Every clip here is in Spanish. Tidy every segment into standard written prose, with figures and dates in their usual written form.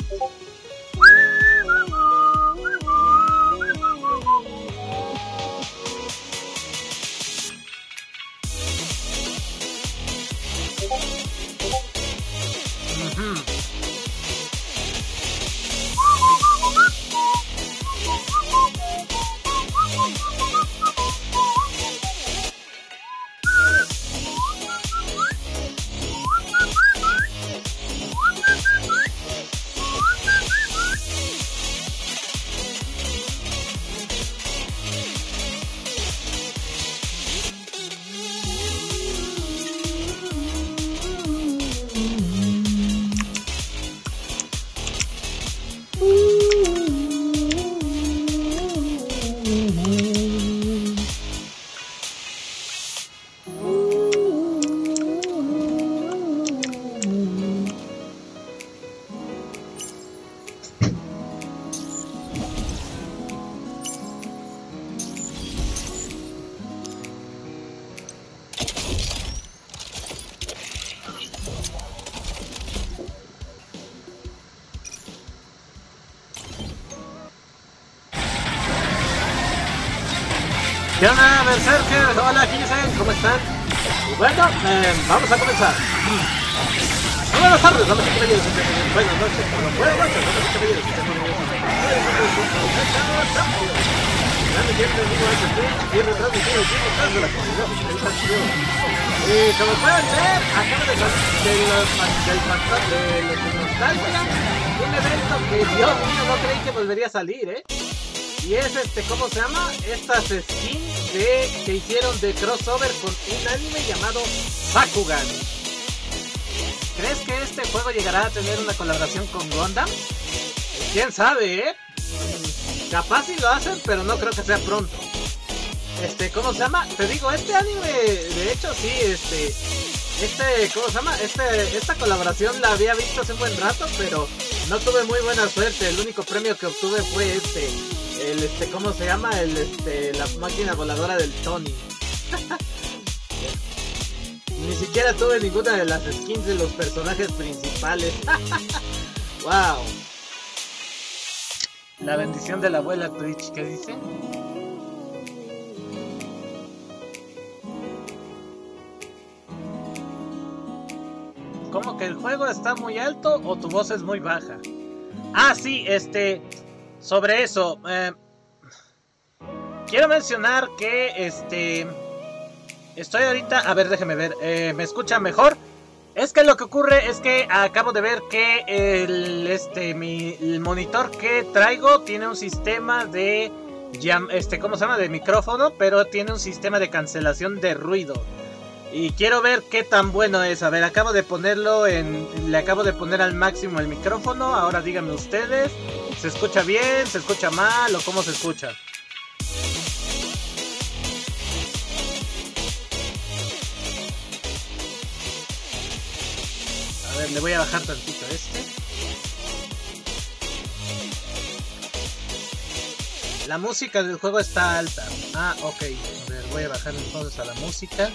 ¿Qué onda, Berserker? Hola, Kissen, ¿cómo están? Y bueno, vamos a comenzar. Buenas tardes, damas y caballeros. Buenas noches, perdón. Buenas noches, damas y caballeros. Bienvenido a este stream y retransmitido de la comunidad. Y como pueden ver, acaba de salir de los de Nostalgia, un evento que Dios mío no creí que volvería a salir, Y es ¿cómo se llama? Estas skins que hicieron de crossover con un anime llamado Bakugan. ¿Crees que este juego llegará a tener una colaboración con Gundam? ¿Quién sabe, Capaz si lo hacen, pero no creo que sea pronto. ¿Cómo se llama? Te digo, este anime, de hecho sí, ¿cómo se llama? Esta colaboración la había visto hace un buen rato, pero no tuve muy buena suerte. El único premio que obtuve fue ¿cómo se llama? La máquina voladora del Tony. Ni siquiera tuve ninguna de las skins de los personajes principales. Wow. La bendición de la abuela Twitch, ¿qué dice? ¿Cómo que el juego está muy alto o tu voz es muy baja? Ah, sí, sobre eso, quiero mencionar que estoy ahorita, a ver, déjeme ver, ¿me escuchan mejor? Es que lo que ocurre es que acabo de ver que el monitor que traigo tiene un sistema de ¿cómo se llama? De micrófono, pero tiene un sistema de cancelación de ruido. Y quiero ver qué tan bueno es. A ver, acabo de ponerlo le acabo de poner al máximo el micrófono. Ahora díganme ustedes, ¿se escucha bien? ¿Se escucha mal? ¿O cómo se escucha? A ver, le voy a bajar tantito La música del juego está alta. Ah, ok. A ver, voy a bajar entonces a la música.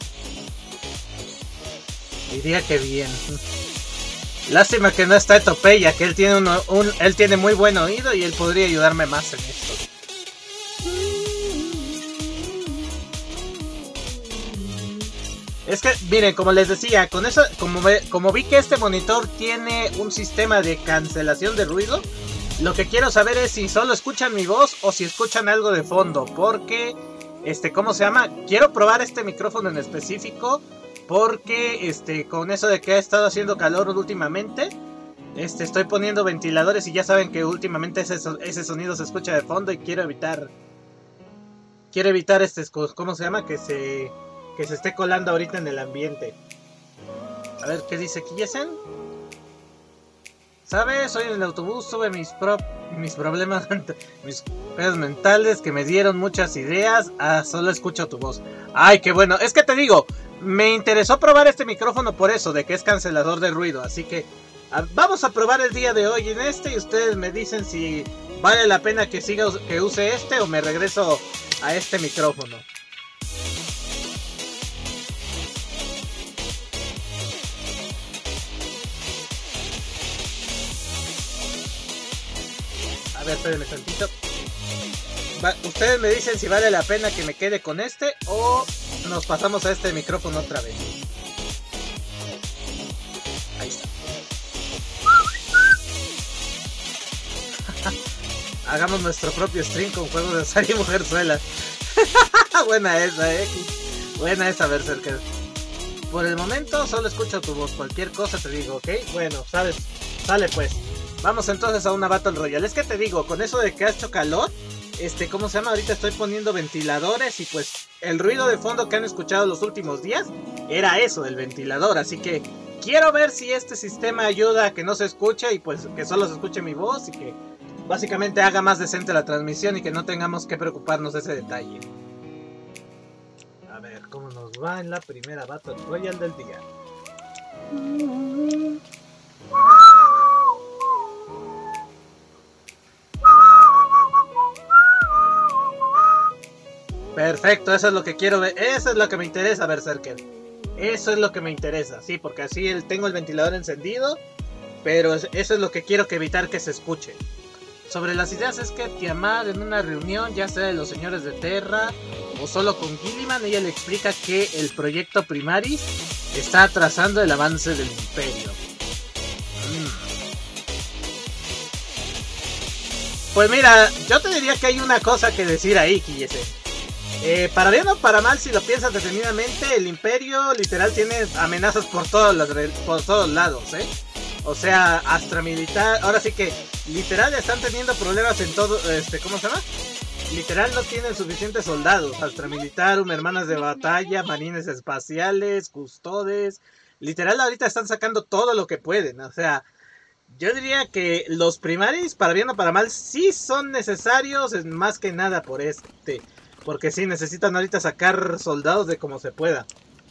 Diría que bien. Lástima que no está Etopeya, que él tiene él tiene muy buen oído y él podría ayudarme más en esto. Es que, miren, como les decía, con eso, como vi que este monitor tiene un sistema de cancelación de ruido, lo que quiero saber es si solo escuchan mi voz o si escuchan algo de fondo, porque, ¿cómo se llama? Quiero probar este micrófono en específico, porque, con eso de que ha estado haciendo calor últimamente, estoy poniendo ventiladores y ya saben que últimamente ese sonido se escucha de fondo y quiero evitar, ¿cómo se llama? Que se esté colando ahorita en el ambiente. A ver, ¿qué dice Kiesen? ¿Sabes? Hoy en el autobús tuve mis problemas, mis pedos mentales que me dieron muchas ideas. Solo escucho tu voz. Ay, qué bueno. Es que te digo, me interesó probar este micrófono por eso, de que es cancelador de ruido. Así que vamos a probar el día de hoy en y ustedes me dicen si vale la pena que use o me regreso a este micrófono. ver, espérenme tantito. Ustedes me dicen si vale la pena que me quede con este o nos pasamos a este micrófono otra vez. Ahí está. Hagamos nuestro propio stream con juegos de azar y mujerzuelas. Buena esa, buena esa, Berserker. Por el momento solo escucho tu voz. Cualquier cosa te digo, ¿ok? Bueno, sabes, sale pues. Vamos entonces a una Battle Royale. Es que te digo, con eso de que ha hecho calor, ¿cómo se llama? Ahorita estoy poniendo ventiladores y pues el ruido de fondo que han escuchado los últimos días era eso, el ventilador. Así que quiero ver si este sistema ayuda a que no se escuche y pues que solo se escuche mi voz y que básicamente haga más decente la transmisión y que no tengamos que preocuparnos de ese detalle. A ver cómo nos va en la primera Battle Royale del día. Perfecto, eso es lo que quiero ver, eso es lo que me interesa, Berserker. Eso es lo que me interesa, sí, porque así tengo el ventilador encendido, pero eso es lo que quiero que evitar que se escuche. Sobre las ideas es que Tiamat en una reunión, ya sea de los señores de Terra o solo con Guilliman, ella le explica que el proyecto Primaris está atrasando el avance del Imperio. Pues mira, yo te diría que hay una cosa que decir ahí, Quillese. Para bien o para mal, si lo piensas detenidamente, el Imperio literal tiene amenazas por todos lados, O sea, Astra Militar, ahora sí que literal están teniendo problemas en todo, ¿cómo se llama? Literal no tienen suficientes soldados. Astra Militarum, hermanas de batalla, marines espaciales, custodes. Literal ahorita están sacando todo lo que pueden. O sea, yo diría que los Primaris, para bien o para mal, sí son necesarios, más que nada por porque sí necesitan ahorita sacar soldados de como se pueda.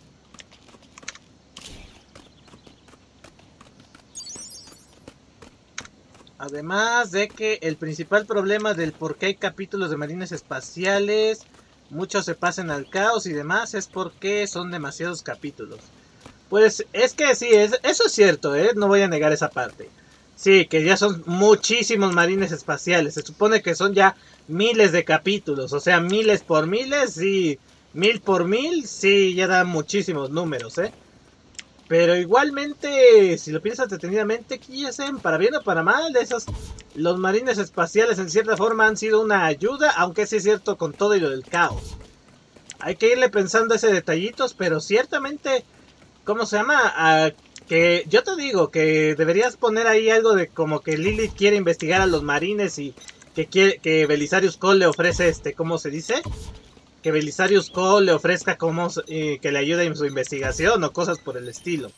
Además de que el principal problema del por qué hay capítulos de marines espaciales, muchos se pasan al caos y demás, es porque son demasiados capítulos. Pues es que sí, eso es cierto, no voy a negar esa parte. Sí, que ya son muchísimos marines espaciales, se supone que son ya miles de capítulos, o sea, miles por miles, sí, 1000 por 1000, sí, ya dan muchísimos números, Pero igualmente, si lo piensas detenidamente, Kiesen, para bien o para mal, los marines espaciales en cierta forma han sido una ayuda, aunque sí es cierto con todo y lo del caos. Hay que irle pensando ese detallitos, pero ciertamente, ¿cómo se llama? Que yo te digo que deberías poner ahí algo de como que Lilith quiere investigar a los marines y que Belisarius Cole le ofrece ¿cómo se dice? Que Belisarius Cole le ofrezca que le ayude en su investigación o cosas por el estilo.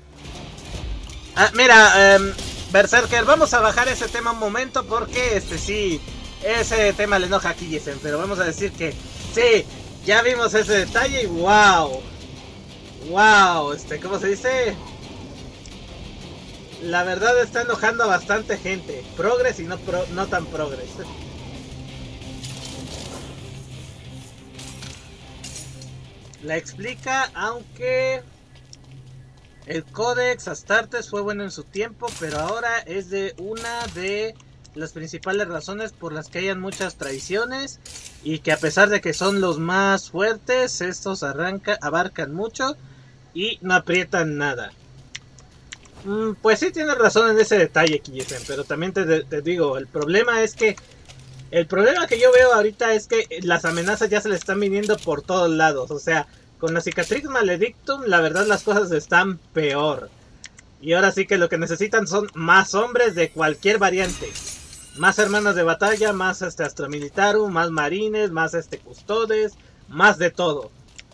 Mira, Berserker, vamos a bajar ese tema un momento porque sí, ese tema le enoja a Kiesen, pero vamos a decir que sí, ya vimos ese detalle y wow, ¿cómo se dice? La verdad está enojando a bastante gente, progres y no tan progres. La explica, aunque el Codex Astartes fue bueno en su tiempo, pero ahora es una de las principales razones por las que hayan muchas traiciones y que a pesar de que son los más fuertes, estos abarcan mucho y no aprietan nada. Pues sí tienes razón en ese detalle, Kiesen, pero también te digo, el problema que yo veo ahorita es que las amenazas ya se le están viniendo por todos lados. O sea, con la Cicatrix Maledictum, la verdad las cosas están peor. Y ahora sí que lo que necesitan son más hombres de cualquier variante. Más hermanas de batalla, más Astra Militarum, más marines, más custodes, más de todo.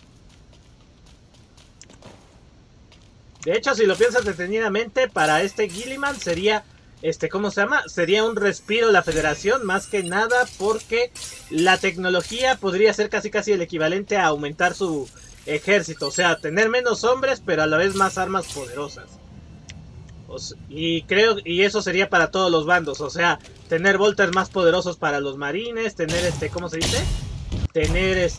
De hecho, si lo piensas detenidamente, para Guilliman sería... ¿cómo se llama? Sería un respiro la Federación, más que nada porque la tecnología podría ser casi el equivalente a aumentar su ejército, o sea, tener menos hombres, pero a la vez más armas poderosas. Y eso sería para todos los bandos, o sea, tener bolters más poderosos para los marines, tener ¿cómo se dice? Tener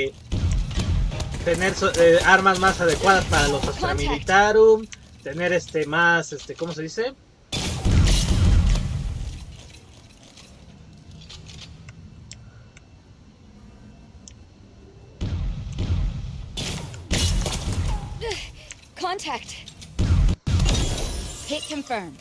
armas más adecuadas para los Astra Militarum, tener más ¿cómo se dice? Contact. Hit confirmed.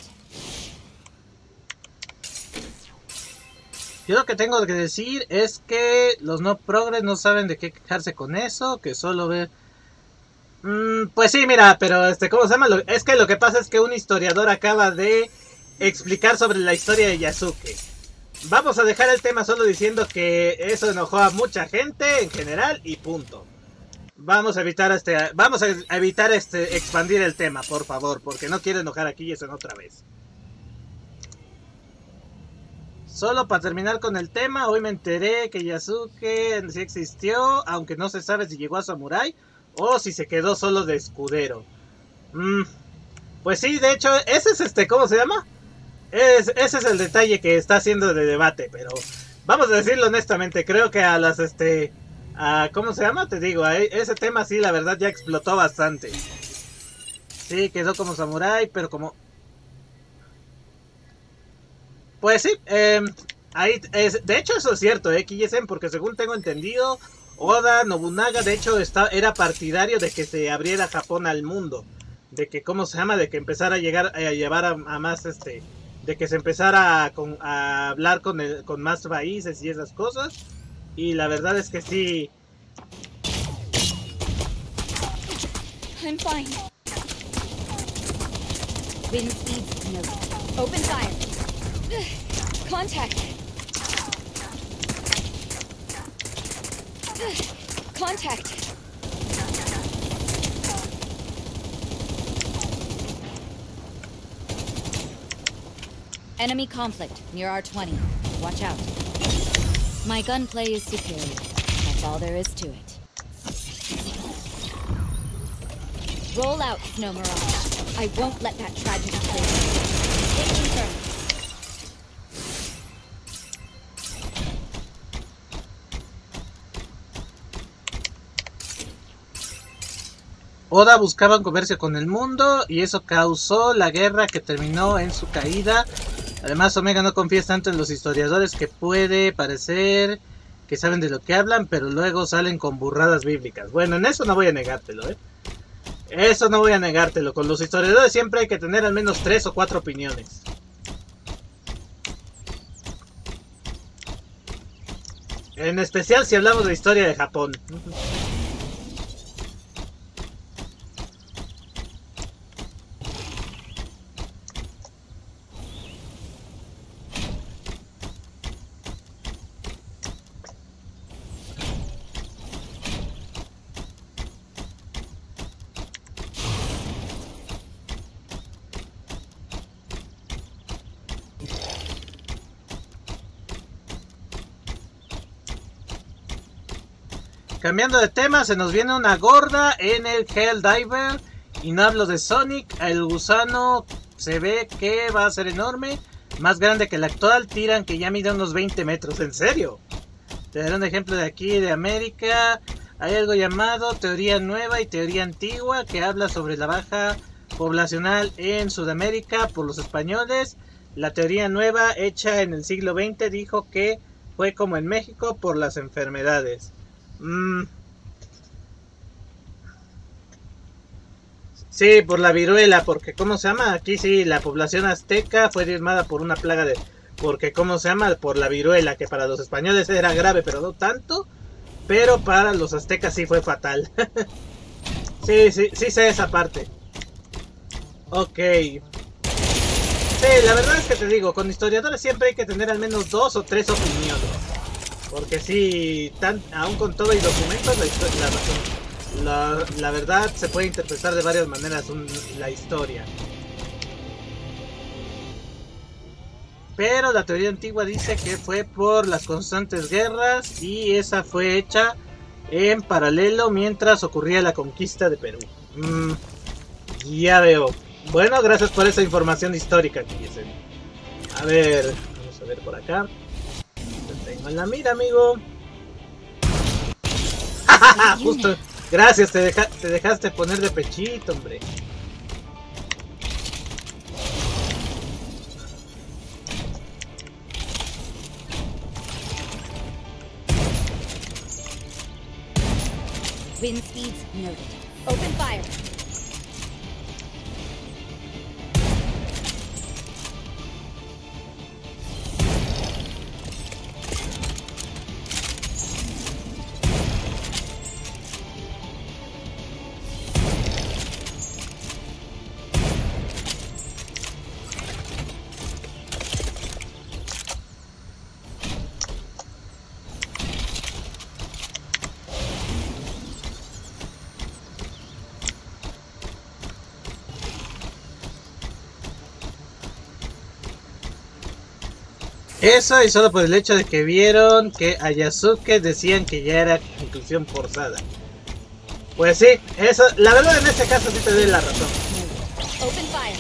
Yo lo que tengo que decir es que los no progres no saben de qué quejarse con eso, que solo ve... pues sí, mira, pero ¿cómo se llama? Es que lo que pasa es que un historiador acaba de explicar sobre la historia de Yasuke. Vamos a dejar el tema solo diciendo que eso enojó a mucha gente en general y punto. Vamos a evitar expandir el tema, por favor, porque no quiero enojar aquí y Jason otra vez. Solo para terminar con el tema, hoy me enteré que Yasuke sí existió, aunque no se sabe si llegó a Samurai o si se quedó solo de escudero. Pues sí, de hecho, ese es ¿cómo se llama? Ese es el detalle que está haciendo de debate, pero vamos a decirlo honestamente, creo que a las ¿cómo se llama? Te digo, ese tema sí, la verdad ya explotó bastante. Sí, quedó como Samurai, pero como... Pues sí, ahí de hecho eso es cierto, Kijisen, porque según tengo entendido, Oda Nobunaga de hecho era partidario de que se abriera Japón al mundo, de que ¿cómo se llama? De que empezara a llevar a más de que se empezara a hablar con más países y esas cosas, y la verdad es que sí. I'm fine. Wind speed noted. Open fire. Contact. Contact. Enemy conflict near R20. Watch out. My gunplay is superior. That's all there is to it. Roll out, Snow Mirage. I won't let that tragedy play. Hit confirmed. Oda buscaba comercio con el mundo y eso causó la guerra que terminó en su caída. Además, Omega no confía tanto en los historiadores que puede parecer que saben de lo que hablan, pero luego salen con burradas bíblicas. Bueno, en eso no voy a negártelo, Eso no voy a negártelo. Con los historiadores siempre hay que tener al menos 3 o 4 opiniones. En especial si hablamos de historia de Japón. Cambiando de tema, se nos viene una gorda en el Helldiver. Y no hablo de Sonic. El gusano se ve que va a ser enorme. Más grande que el actual. Tiran que ya mide unos 20 metros. ¿En serio? Te daré un ejemplo de aquí, de América. Hay algo llamado teoría nueva y teoría antigua, que habla sobre la baja poblacional en Sudamérica por los españoles. La teoría nueva, hecha en el siglo XX, dijo que fue como en México por las enfermedades. Sí, por la viruela, porque ¿cómo se llama? Aquí sí, la población azteca fue diezmada por una plaga de... Porque ¿cómo se llama? Por la viruela, que para los españoles era grave, pero no tanto. Pero para los aztecas sí fue fatal. Sí sé esa parte. Ok. Sí, la verdad es que te digo, con historiadores siempre hay que tener al menos 2 o 3 opiniones. Porque sí, aún con todo y documentos, la verdad se puede interpretar de varias maneras la historia. Pero la teoría antigua dice que fue por las constantes guerras y esa fue hecha en paralelo mientras ocurría la conquista de Perú. Ya veo. Bueno, gracias por esa información histórica que dicen. A ver, vamos a ver por acá. Te tengo en la mira, amigo. Justo. Gracias, te dejaste poner de pechito, hombre. Wind speeds noted. Open fire. Eso y solo por el hecho de que vieron que a Yasuke decían que ya era inclusión forzada. Pues sí, eso, la verdad en este caso sí te doy la razón. Open fire.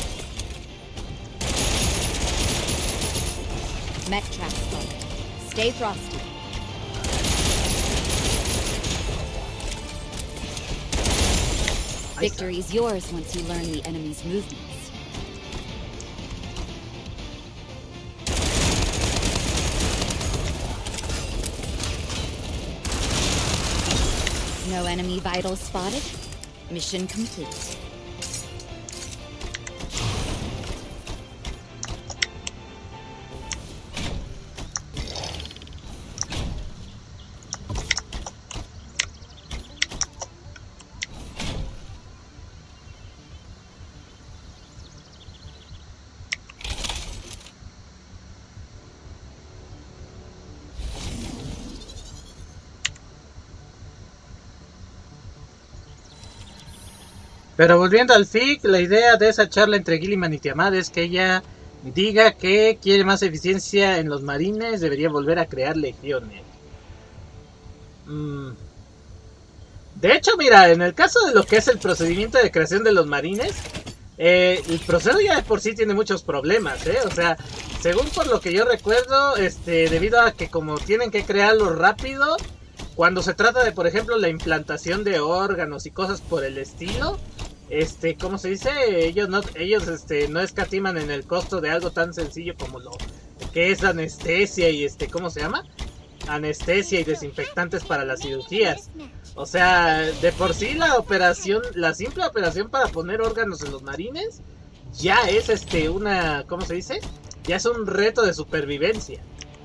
Mech trap spotted. Stay frosty. Victory is yours once you learn the enemy's movements. No enemy vitals spotted. Mission complete. Pero volviendo al FIC, la idea de esa charla entre Gilliman y Tiamat es que ella diga que quiere más eficiencia en los marines, debería volver a crear legiones. De hecho, mira, en el caso de lo que es el procedimiento de creación de los marines, el proceso ya de por sí tiene muchos problemas, o sea, según por lo que yo recuerdo, debido a que como tienen que crearlo rápido, cuando se trata de, por ejemplo, la implantación de órganos y cosas por el estilo, ¿cómo se dice? Ellos no escatiman en el costo de algo tan sencillo como lo que es anestesia y ¿cómo se llama? Anestesia y desinfectantes para las cirugías. O sea, de por sí la simple operación para poner órganos en los marines ya es ¿cómo se dice? Ya es un reto de supervivencia.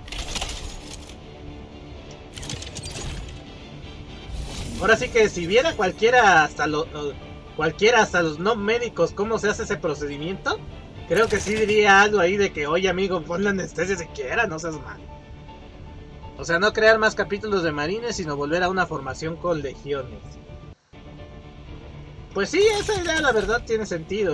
Ahora sí que si viera cualquiera hasta los no médicos cómo se hace ese procedimiento, creo que sí diría algo ahí de que, oye amigo, pon la anestesia siquiera, no seas mal. O sea, no crear más capítulos de marines, sino volver a una formación con legiones. Pues sí, esa idea la verdad tiene sentido,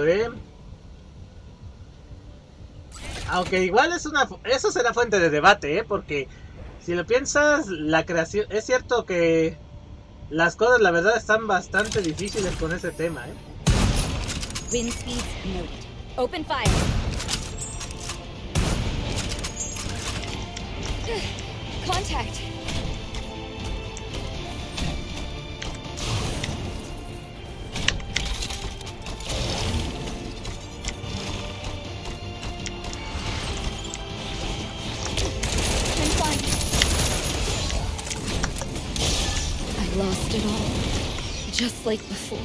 Aunque igual eso será fuente de debate, porque si lo piensas, la creación, es cierto que las cosas la verdad están bastante difíciles con ese tema, Wind speed noted. Open fire. Contact. I'm fine. I lost it all, just like before.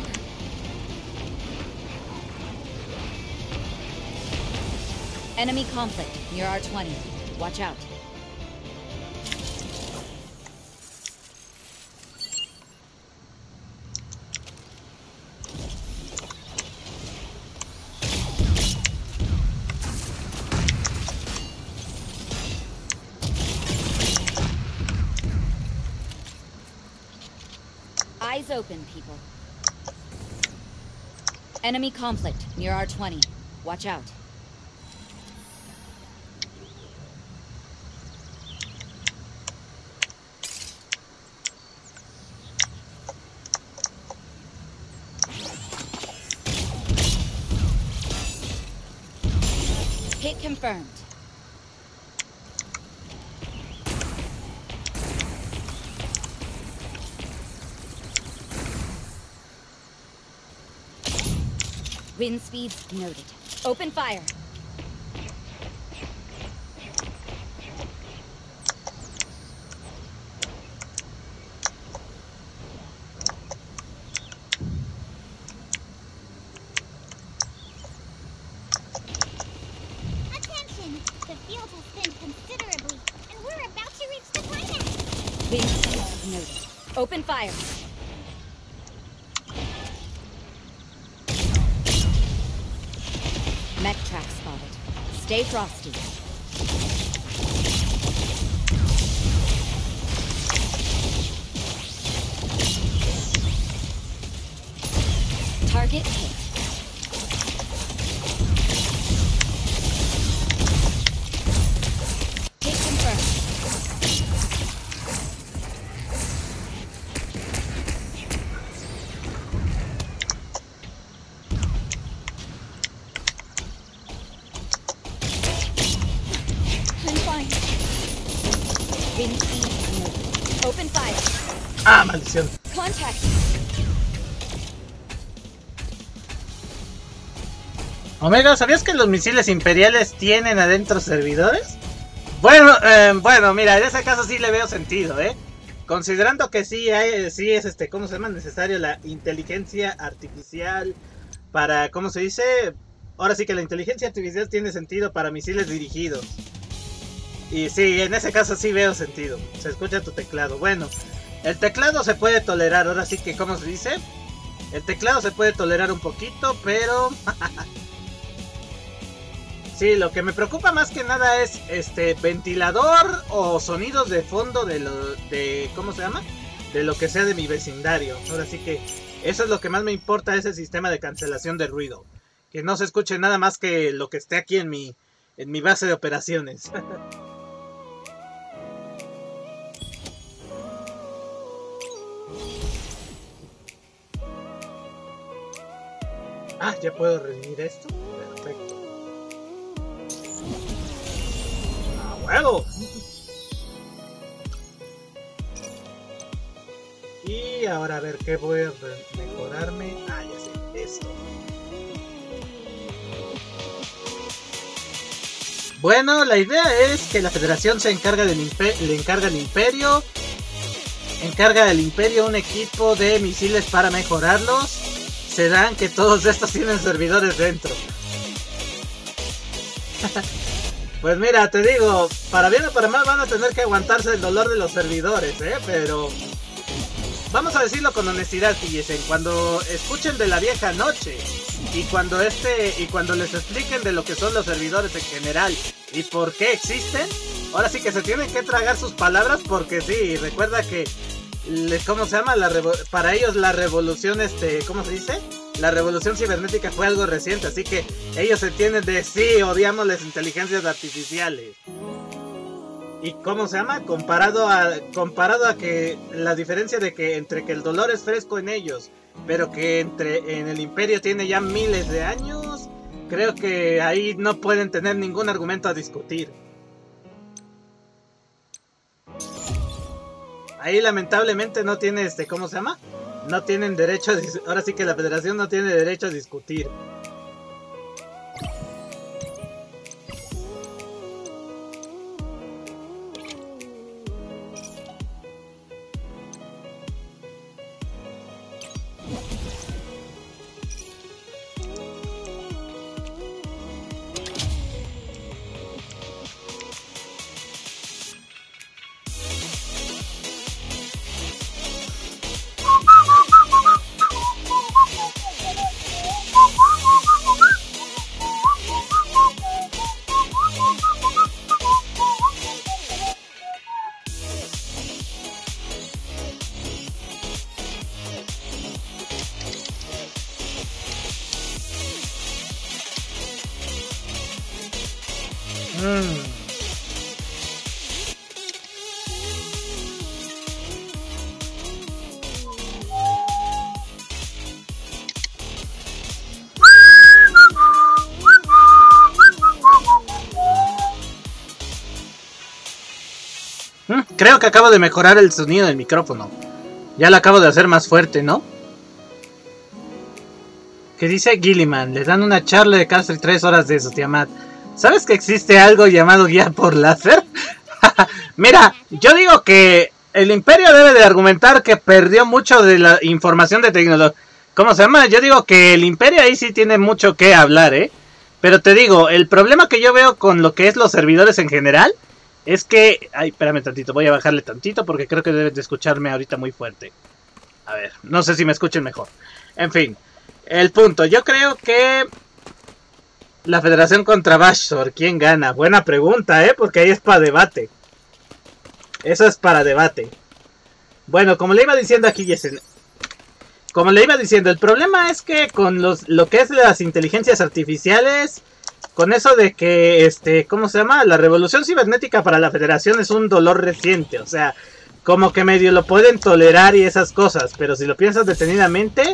Enemy conflict near R20. Watch out. Eyes open, people. Enemy conflict near R20. Watch out. Hit confirmed. Wind speeds noted. Open fire. Attention! The field has thinned considerably, and we're about to reach the climax. Wind speeds noted. Open fire. Mech track spotted. Stay frosty. Target hit. Hit Bin E. Open fire. Ah, maldición. Contact. Omega, ¿sabías que los misiles imperiales tienen adentro servidores? Bueno, bueno, mira, en ese caso sí le veo sentido, considerando que sí es ¿cómo se llama? Necesario la inteligencia artificial para, ¿cómo se dice? Ahora sí que la inteligencia artificial tiene sentido para misiles dirigidos. Y sí, en ese caso sí veo sentido. Se escucha tu teclado. Bueno, el teclado se puede tolerar, ahora sí que, ¿cómo se dice? El teclado se puede tolerar un poquito, pero... Sí, lo que me preocupa más que nada es ventilador o sonidos de fondo de ¿cómo se llama? De lo que sea de mi vecindario. Ahora sí que eso es lo que más me importa, ese sistema de cancelación de ruido. Que no se escuche nada más que lo que esté aquí en mi base de operaciones. Ah, ya puedo redimir esto. Perfecto. ¡Huevo! Y ahora a ver qué voy a mejorarme. Ah, ya sé, esto. Bueno, la idea es que la Federación se encarga le encarga al Imperio. Encarga al Imperio un equipo de misiles para mejorarlos. Se dan que todos estos tienen servidores dentro. Pues mira, te digo, para bien o para mal van a tener que aguantarse el dolor de los servidores, pero... Vamos a decirlo con honestidad, fíjense, cuando escuchen de la vieja noche y cuando les expliquen de lo que son los servidores en general y por qué existen, ahora sí que se tienen que tragar sus palabras porque sí, recuerda que ¿cómo se llama? Para ellos la revolución, ¿cómo se dice? La revolución cibernética fue algo reciente, así que ellos entienden de sí, odiamos las inteligencias artificiales. ¿Y cómo se llama? Comparado a que la diferencia de que entre que el dolor es fresco en ellos, pero que en el Imperio tiene ya miles de años, creo que ahí no pueden tener ningún argumento a discutir. Ahí lamentablemente no tiene ¿cómo se llama? No tienen derecho a ahora sí que la Federación no tiene derecho a discutir. Creo que acabo de mejorar el sonido del micrófono. Ya lo acabo de hacer más fuerte, ¿no? ¿Qué dice Gilliman? Le dan una charla de cárcel 3 horas de eso, Tiamat. ¿Sabes que existe algo llamado guía por láser? Mira, yo digo que el Imperio debe de argumentar que perdió mucho de la información de tecnología. ¿Cómo se llama? Yo digo que el Imperio ahí sí tiene mucho que hablar, Pero te digo, el problema que yo veo con lo que es los servidores en general es que... Ay, espérame tantito, voy a bajarle tantito porque creo que debes de escucharme ahorita muy fuerte. A ver, no sé si me escuchen mejor. En fin, el punto, yo creo que... La Federación contra Bashor, ¿quién gana? Buena pregunta, porque ahí es para debate. Eso es para debate. Bueno, como le iba diciendo aquí, Yesen, como le iba diciendo, el problema es que con lo que es las inteligencias artificiales, con eso de que, ¿cómo se llama? La revolución cibernética para la Federación es un dolor reciente, o sea, como que medio lo pueden tolerar y esas cosas, pero si lo piensas detenidamente...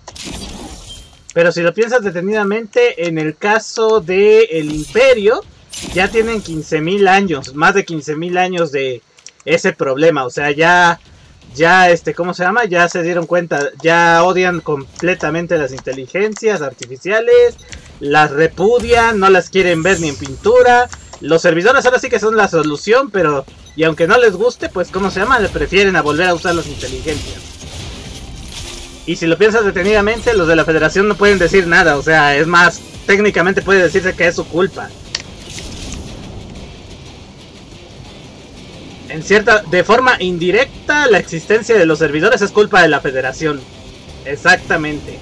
Pero si lo piensas detenidamente, en el caso del Imperio, ya tienen 15.000 años, más de 15.000 años de ese problema. O sea, ya, ¿cómo se llama? Ya se dieron cuenta, ya odian completamente las inteligencias artificiales, las repudian, no las quieren ver ni en pintura. Los servidores ahora sí que son la solución, pero, y aunque no les guste, pues, ¿cómo se llama? Le prefieren a volver a usar las inteligencias. Y si lo piensas detenidamente, los de la Federación no pueden decir nada, o sea, es más, técnicamente puede decirse que es su culpa. De forma indirecta, la existencia de los servidores es culpa de la Federación. Exactamente.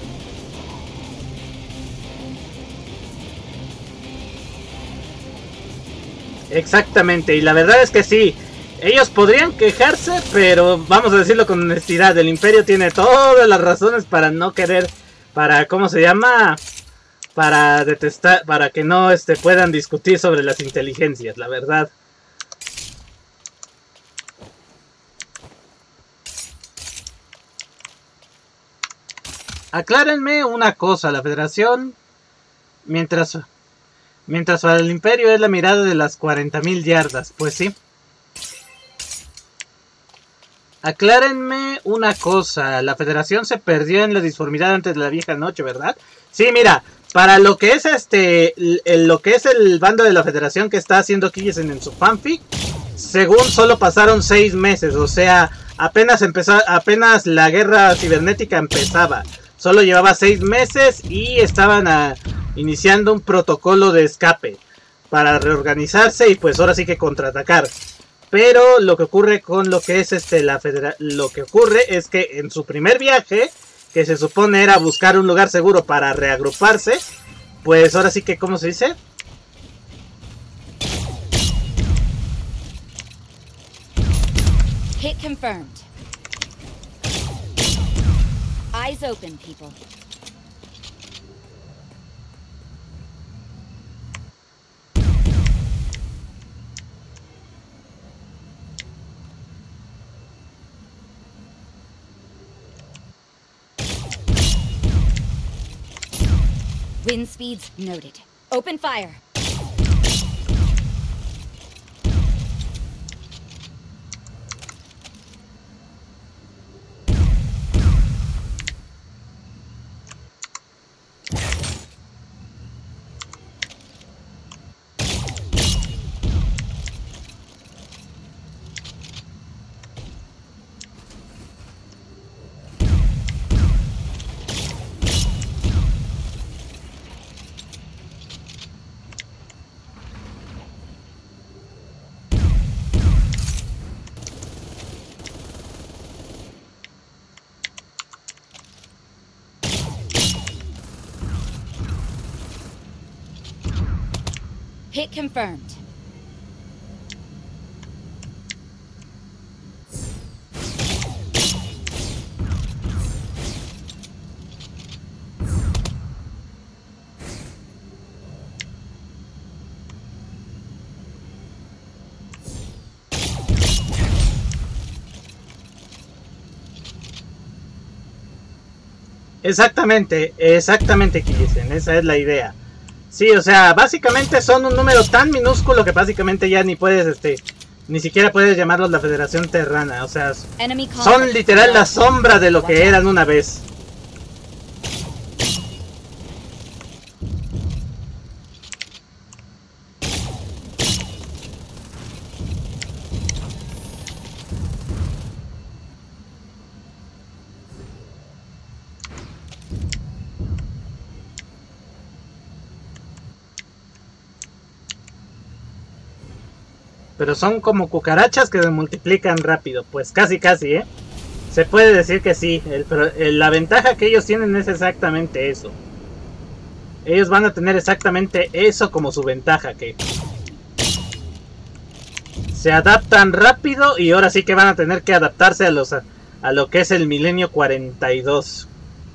Exactamente, y la verdad es que sí. Ellos podrían quejarse, pero vamos a decirlo con honestidad, el Imperio tiene todas las razones para no querer, para, ¿cómo se llama? Para detestar, para que no puedan discutir sobre las inteligencias, la verdad. Aclárenme una cosa, la Federación, mientras para el Imperio es la mirada de las 40.000 yardas, pues sí. Aclárenme una cosa, la Federación se perdió en la disformidad antes de la vieja noche, ¿verdad? Sí, mira, para lo que es lo que es el bando de la Federación que está haciendo Killesen en su fanfic, según solo pasaron 6 meses, o sea, apenas la guerra cibernética empezaba. Solo llevaba 6 meses y estaban iniciando un protocolo de escape para reorganizarse y pues ahora sí que contraatacar. Pero lo que ocurre con lo que es lo que ocurre es que en su primer viaje, que se supone era buscar un lugar seguro para reagruparse, pues ahora sí que, ¿cómo se dice? Hit confirmed. Eyes open, people. Wind speeds noted. Open fire. Hit confirmed. Exactamente, Killesen, esa es la idea. Sí, o sea, básicamente son un número tan minúsculo que básicamente ya ni puedes, ni siquiera puedes llamarlos la Federación Terrana. O sea, son literal la sombra de lo que eran una vez. Pero son como cucarachas que se multiplican rápido. Pues casi, ¿eh? Se puede decir que sí. La ventaja que ellos tienen es exactamente eso. Ellos van a tener exactamente eso como su ventaja. Que se adaptan rápido y ahora sí que van a tener que adaptarse a lo que es el milenio 42.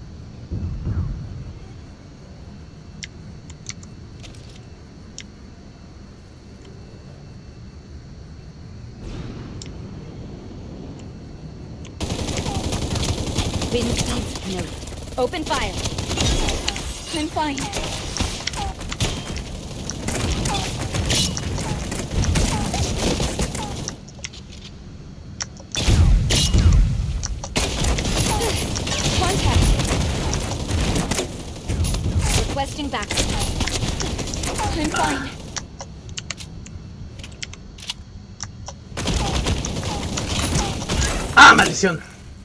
Wind speeds noted. Open fire. I'm fine. Requesting back. I'm fine. ¡Ah, maldición!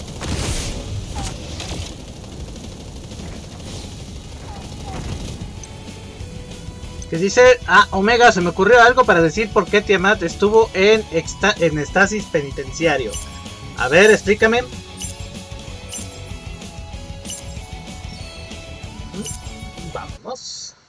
Que dice, Omega, se me ocurrió algo para decir por qué Tiamat estuvo en estasis penitenciario. A ver, explícame. Vamos.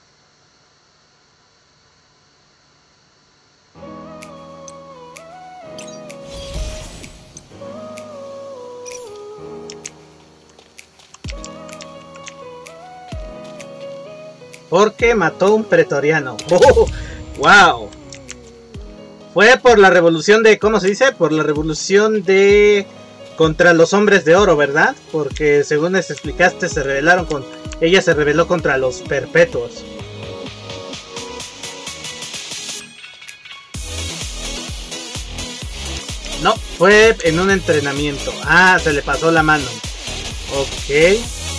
Porque mató un pretoriano. ¡Oh! ¡Wow! Fue por la revolución de... ¿Cómo se dice? Por la revolución de... Contra los hombres de oro, ¿verdad? Porque según les explicaste, se rebelaron con... Ella se rebeló contra los perpetuos. No, fue en un entrenamiento. Ah, se le pasó la mano. Ok.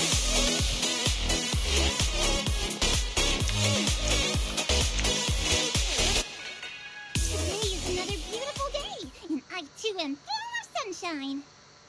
Sunshine.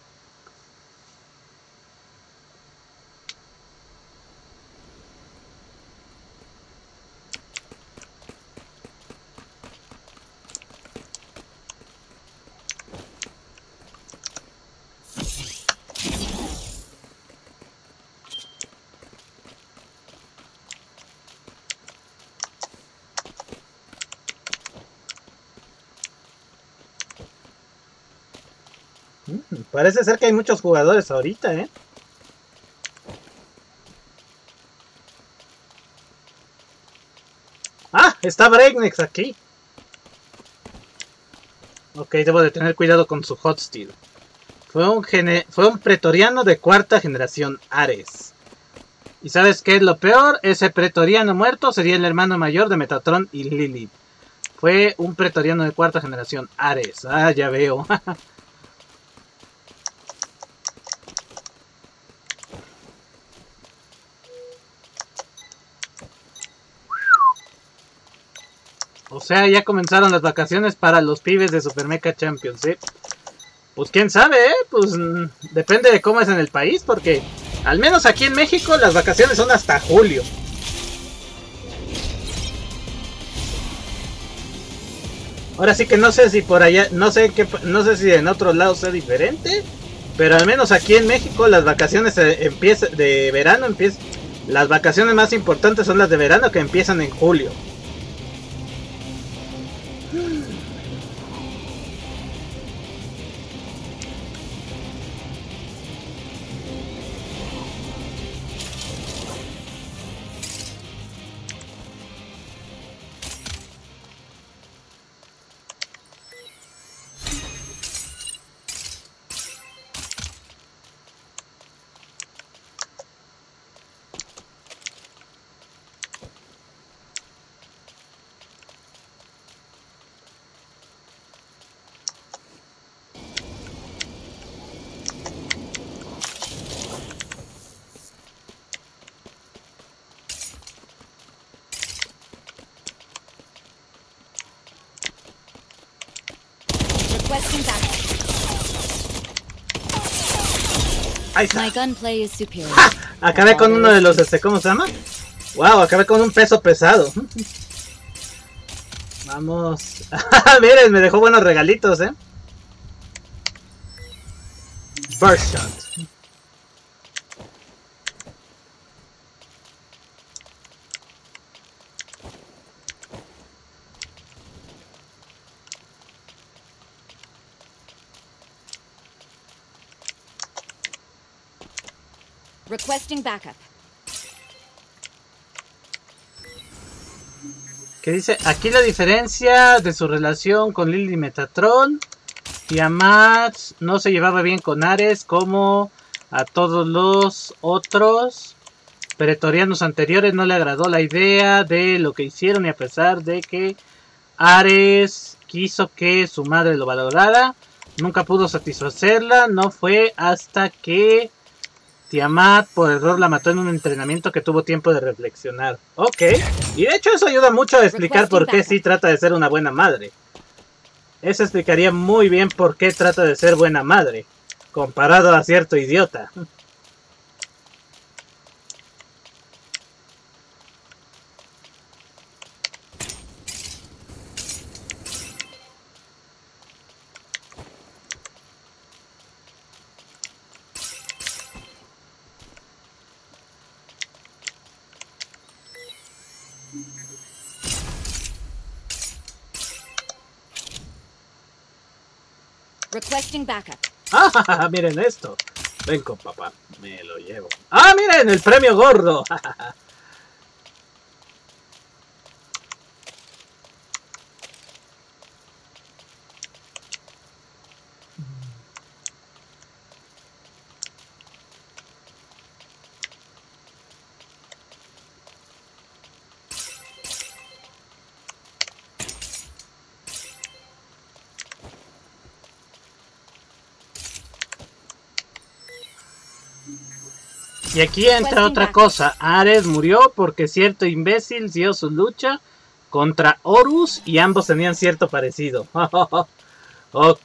Parece ser que hay muchos jugadores ahorita, ¿eh? ¡Ah! Está Breakneck aquí. Ok, debo de tener cuidado con su hot steel. Fue un pretoriano de cuarta generación, Ares. ¿Y sabes qué es lo peor? Ese pretoriano muerto sería el hermano mayor de Metatron y Lilith. Fue un pretoriano de cuarta generación, Ares. Ah, ya veo. O sea, ya comenzaron las vacaciones para los pibes de Super Mecha Championship. Pues quién sabe, ¿eh? Pues depende de cómo es en el país, porque al menos aquí en México las vacaciones son hasta julio. Ahora sí que no sé si por allá, no sé si en otros lados sea diferente, pero al menos aquí en México las vacaciones de verano empiezan. Las vacaciones más importantes son las de verano, que empiezan en julio. Ahí está. My gunplay is superior. ¡Ja! Acabé con uno de los, ¿cómo se llama? Wow, acabé con un peso pesado. Vamos. Miren, me dejó buenos regalitos, Burst Shot. Requesting backup. Que dice, aquí la diferencia de su relación con Lilith y Metatron. Tiamat no se llevaba bien con Ares como a todos los otros pretorianos anteriores. No le agradó la idea de lo que hicieron, y a pesar de que Ares quiso que su madre lo valorara, nunca pudo satisfacerla. No fue hasta que Tiamat por error la mató en un entrenamiento que tuvo tiempo de reflexionar. Ok. Y de hecho eso ayuda mucho a explicar por qué sí trata de ser una buena madre. Eso explicaría muy bien por qué trata de ser buena madre, comparado a cierto idiota. Requesting backup. ¡Ah! Miren esto. Ven con papá. Me lo llevo. ¡Ah! Miren el premio gordo. Y aquí entra otra cosa. Ares murió porque cierto imbécil dio su lucha contra Horus y ambos tenían cierto parecido. Ok.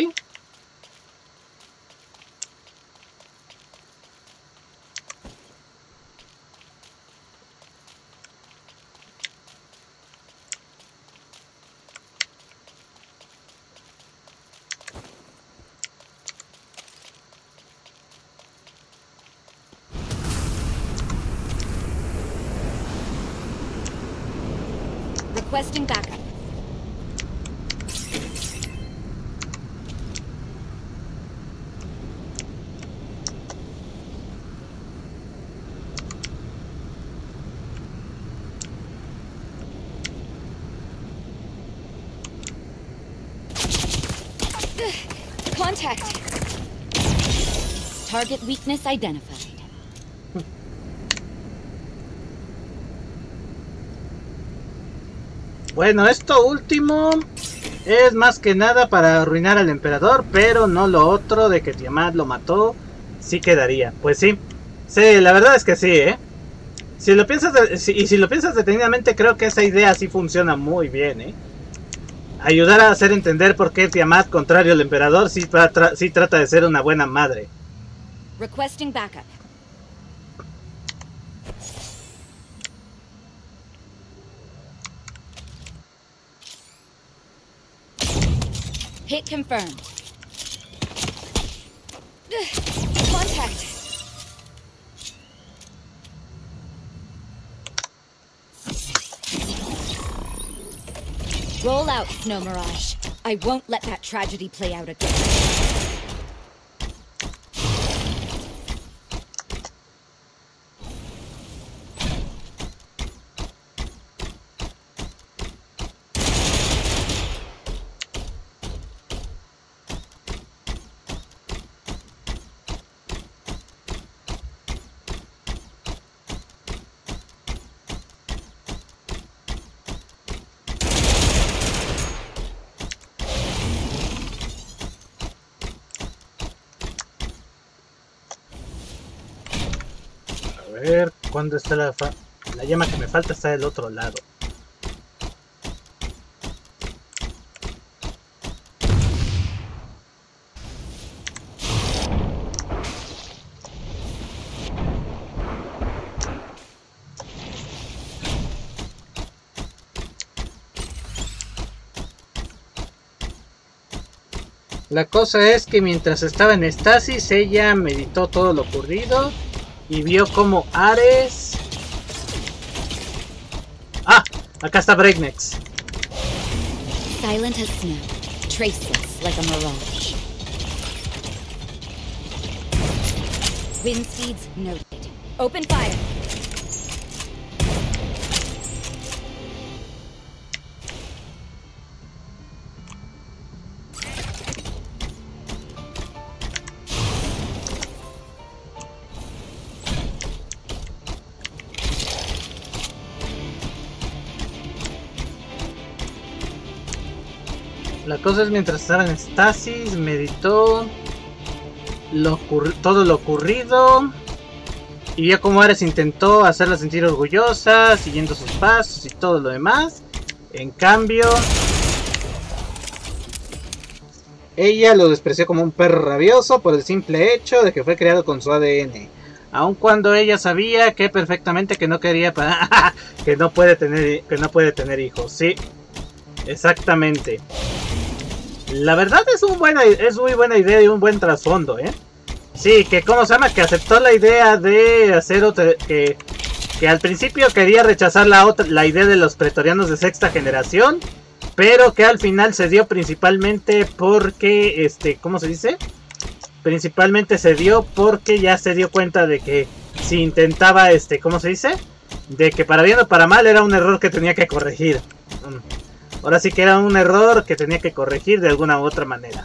Requesting backup. Contact. Target weakness identified. Bueno, esto último es más que nada para arruinar al emperador, pero no lo otro de que Tiamat lo mató, sí quedaría. Pues sí, sí, la verdad es que sí, ¿eh? Si lo piensas, si lo piensas detenidamente, creo que esa idea sí funciona muy bien, ¿eh? Ayudar a hacer entender por qué Tiamat, contrario al emperador, sí trata de ser una buena madre. Requesting backup. Hit confirmed. Contact. Roll out, Snow Mirage. I won't let that tragedy play out again. A ver, ¿cuándo está la llama que me falta? Está del otro lado. La cosa es que mientras estaba en estasis, ella meditó todo lo ocurrido y vio como Ares... ¡Ah! Acá está Breaknex. Silent as snow, traceless like a mirage. Wind speeds noted. Open fire. La cosa es mientras estaba en estasis, meditó todo lo ocurrido y vio cómo Ares intentó hacerla sentir orgullosa, siguiendo sus pasos y todo lo demás. En cambio, ella lo despreció como un perro rabioso por el simple hecho de que fue creado con su ADN. Aun cuando ella sabía que perfectamente que no quería que no puede tener hijos. Sí, exactamente. La verdad es muy buena idea y un buen trasfondo, ¿eh? Sí, que ¿cómo se llama? Que aceptó la idea de hacer otra, que al principio quería rechazar la idea de los pretorianos de sexta generación, pero que al final se dio principalmente porque, ¿cómo se dice? Principalmente se dio porque ya se dio cuenta de que si intentaba, ¿cómo se dice? De que para bien o para mal era un error que tenía que corregir. Ahora sí que era un error que tenía que corregir de alguna u otra manera.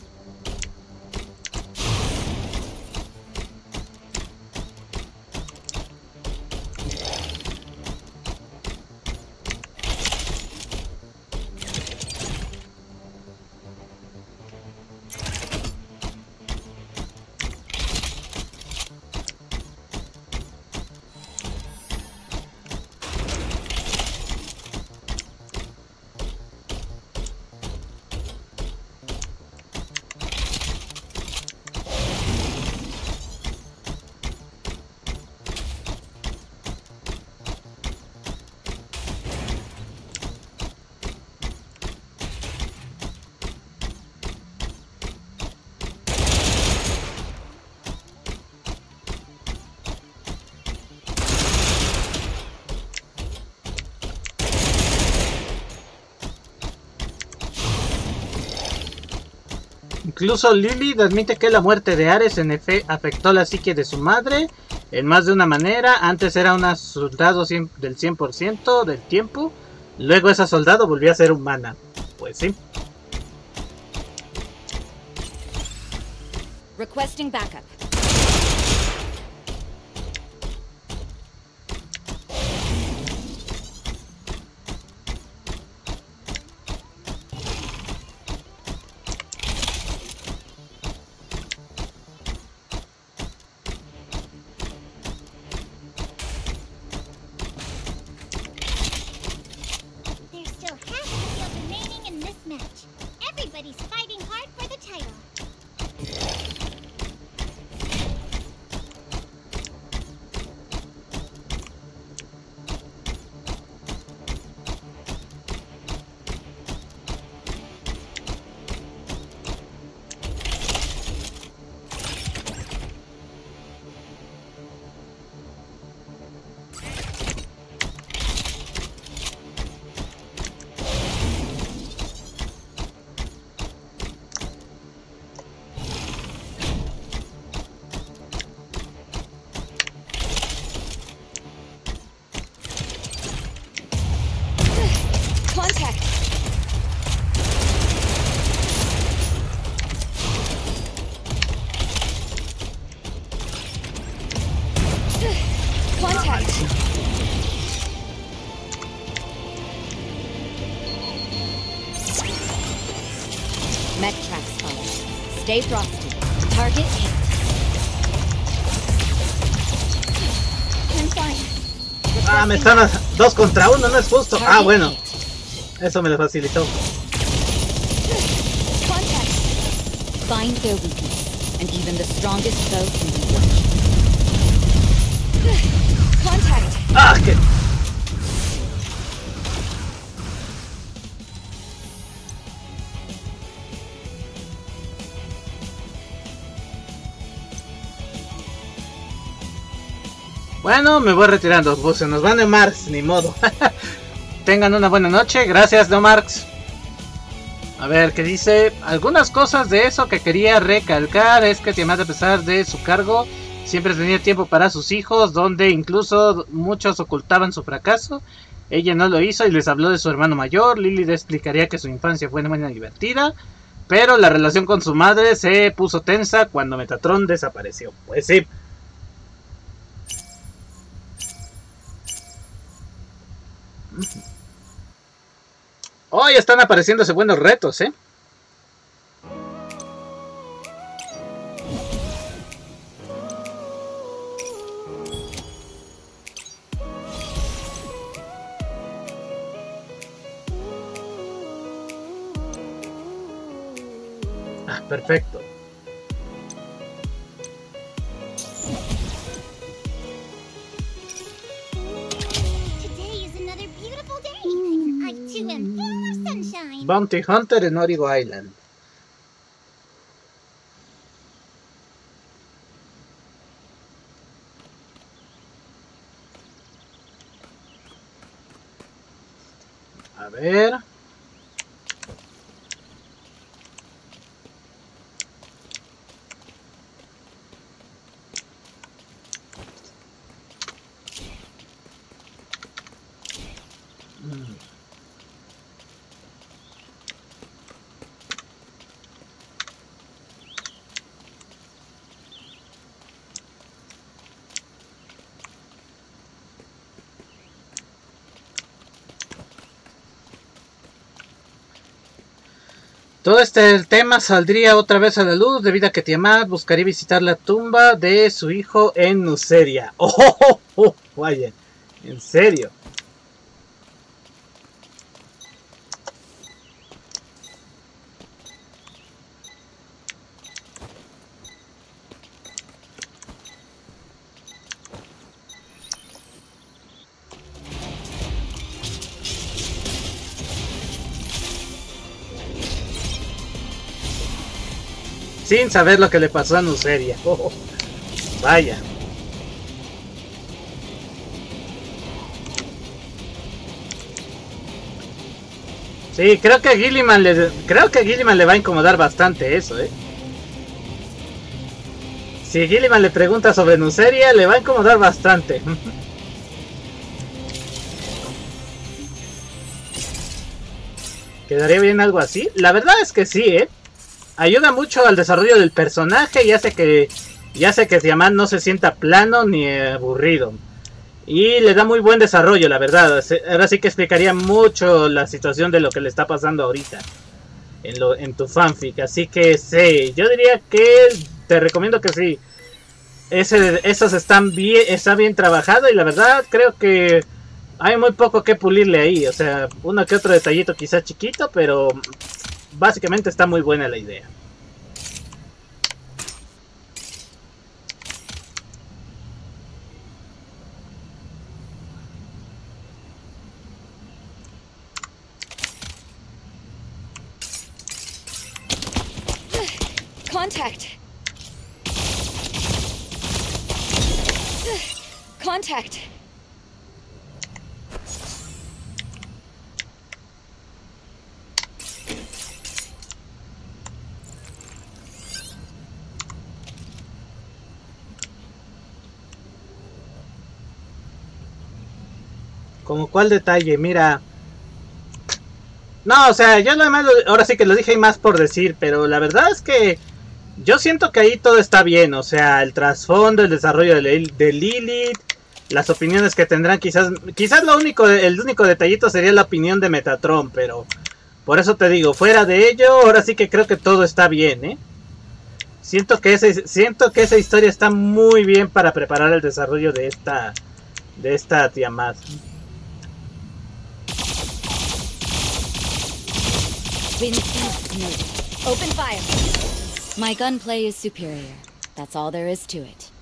Incluso Lilith admite que la muerte de Ares en efecto afectó la psique de su madre en más de una manera. Antes era una soldado del 100% del tiempo. Luego esa soldado volvió a ser humana. Pues sí. Requesting backup. Mech tracks follow. Stay frosty. Target hit. I'm fine. Ah, me están a 2 contra 1, no es justo. Ah, bueno. Eso me lo facilitó. Contact. Find their weakness, and even the strongest foe can be watched. Contact. Ah, que... Bueno, me voy retirando, pues se nos van de Marx, ni modo. Tengan una buena noche, gracias No Marx. A ver, ¿qué dice? Algunas cosas de eso que quería recalcar es que Tiamat, a pesar de su cargo, siempre tenía tiempo para sus hijos, donde incluso muchos ocultaban su fracaso. Ella no lo hizo y les habló de su hermano mayor. Lilith explicaría que su infancia fue muy divertida, pero la relación con su madre se puso tensa cuando Metatron desapareció. Pues sí. Hoy están apareciéndose buenos retos, ¿eh? Perfecto. Today is another beautiful day. I too am full of sunshine. Bounty Hunter en Origo Island. A ver. Todo este tema saldría otra vez a la luz debido a que Tiamat buscaría visitar la tumba de su hijo en Nuceria. ¡Oh! Vaya, en serio. Sin saber lo que le pasó a Nuceria. Oh, vaya. Sí, creo que a Gilliman le va a incomodar bastante eso, Si Gilliman le pregunta sobre Nuceria, le va a incomodar bastante. ¿Quedaría bien algo así? La verdad es que sí, ayuda mucho al desarrollo del personaje y hace que Tiamat no se sienta plano ni aburrido. Y le da muy buen desarrollo, la verdad. Ahora sí que explicaría mucho la situación de lo que le está pasando ahorita en tu fanfic. Así que sí, yo diría que te recomiendo que sí. Esos está bien trabajado y la verdad creo que hay muy poco que pulirle ahí. O sea, uno que otro detallito quizás chiquito, pero básicamente está muy buena la idea. Contact. Contact. ¿Como cuál detalle? Mira. No, o sea, yo nada más, ahora sí que lo dije más por decir, pero la verdad es que yo siento que ahí todo está bien, o sea, el trasfondo, el desarrollo de Lilith, las opiniones que tendrán, quizás el único detallito sería la opinión de Metatron, pero por eso te digo, fuera de ello, ahora sí que creo que todo está bien, Siento que esa historia está muy bien para preparar el desarrollo de esta Tiamat. Open fire. My gunplay is superior. That's all there is to it.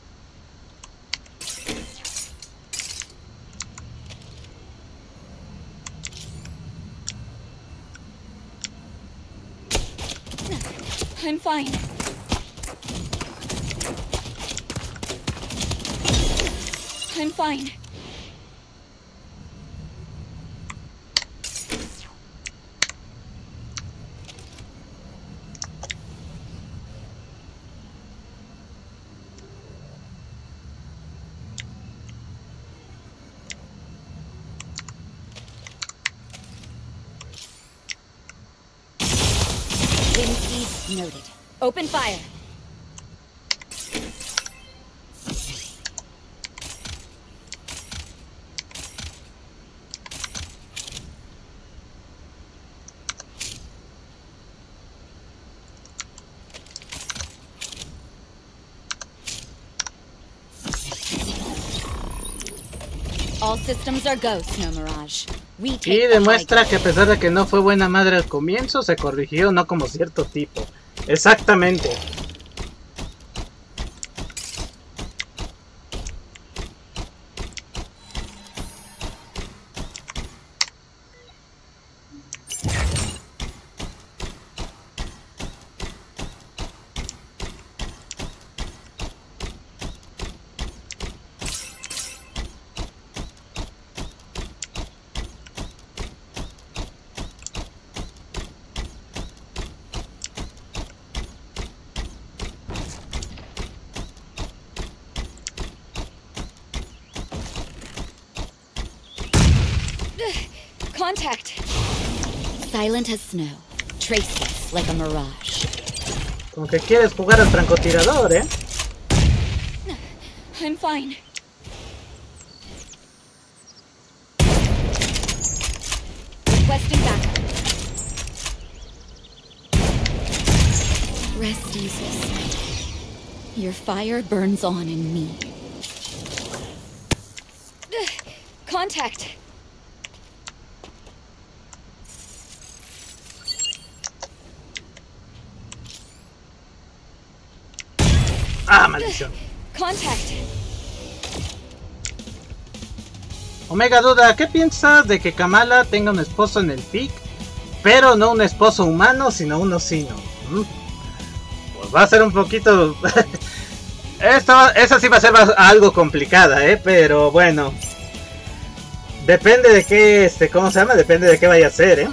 I'm fine. I'm fine. Noted. Open fire. All systems are go, Snow Mirage. Y demuestra que a pesar de que no fue buena madre al comienzo, se corrigió, no como cierto tipo. Exactamente. Contact. Silent as snow, traceless like a mirage. Como que quieres jugar al francotirador, ¿eh? I'm fine. Requesting backup. Rest easy, Snipe. Your fire burns on in me. Contact. Ah, maldición. Contact. Omega Duda, ¿qué piensas de que Kamala tenga un esposo en el pic? Pero no un esposo humano, sino un osino. Pues va a ser un poquito... Esa sí va a ser algo complicada, pero bueno. Depende de qué, ¿cómo se llama? Depende de qué vaya a ser,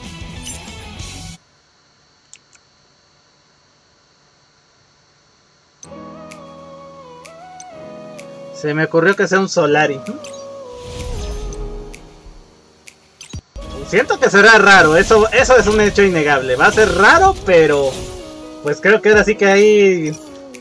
Se me ocurrió que sea un Solari. Siento que será raro, eso es un hecho innegable. Va a ser raro, pero... Pues creo que ahora sí que hay...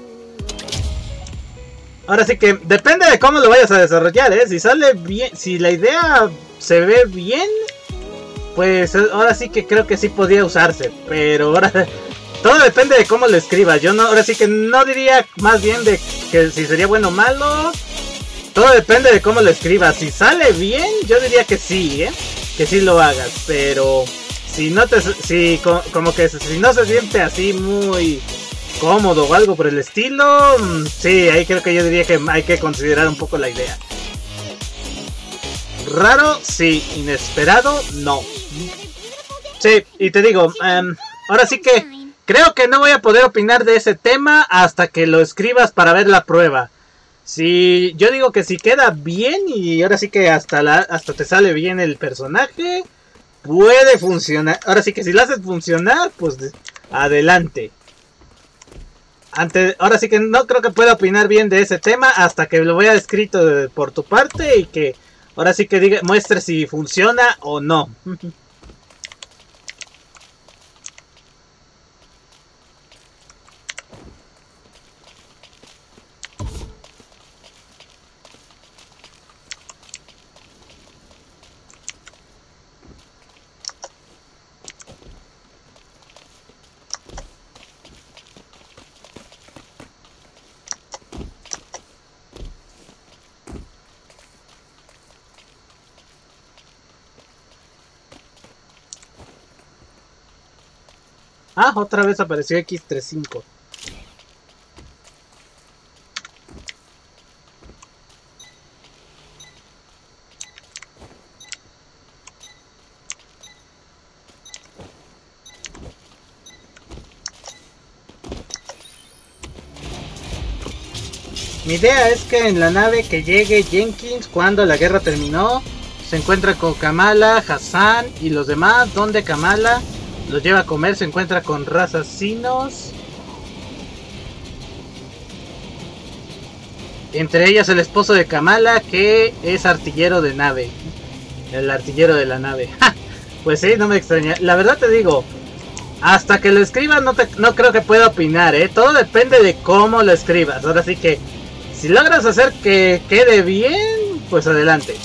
Ahora sí que depende de cómo lo vayas a desarrollar, Si sale bien, si la idea se ve bien, pues ahora sí que creo que sí podría usarse. Pero ahora... Todo depende de cómo lo escribas. Yo no, ahora sí que no diría más bien de que si sería bueno o malo. Todo depende de cómo lo escribas. Si sale bien, yo diría que sí, que sí lo hagas. Pero si no te, si como que si no se siente así muy cómodo o algo por el estilo, sí, ahí creo que yo diría que hay que considerar un poco la idea. Raro, sí. Inesperado, no. Sí, y te digo, ahora sí que creo que no voy a poder opinar de ese tema hasta que lo escribas para ver la prueba. Si yo digo que si queda bien y ahora sí que hasta te sale bien el personaje, puede funcionar. Ahora sí que si lo haces funcionar, pues adelante. Ahora sí que no creo que pueda opinar bien de ese tema hasta que lo vea escrito por tu parte y que ahora sí que muestre si funciona o no. Ah, otra vez apareció X35. Mi idea es que en la nave que llegue Jenkins cuando la guerra terminó, se encuentra con Kamala, Hassan y los demás, donde Kamala los lleva a comer, se encuentra con razas sinos. Entre ellas el esposo de Kamala, que es artillero de nave. El artillero de la nave. Pues sí, no me extraña. La verdad te digo, hasta que lo escribas no creo que pueda opinar, Todo depende de cómo lo escribas. Ahora sí que, si logras hacer que quede bien, pues adelante.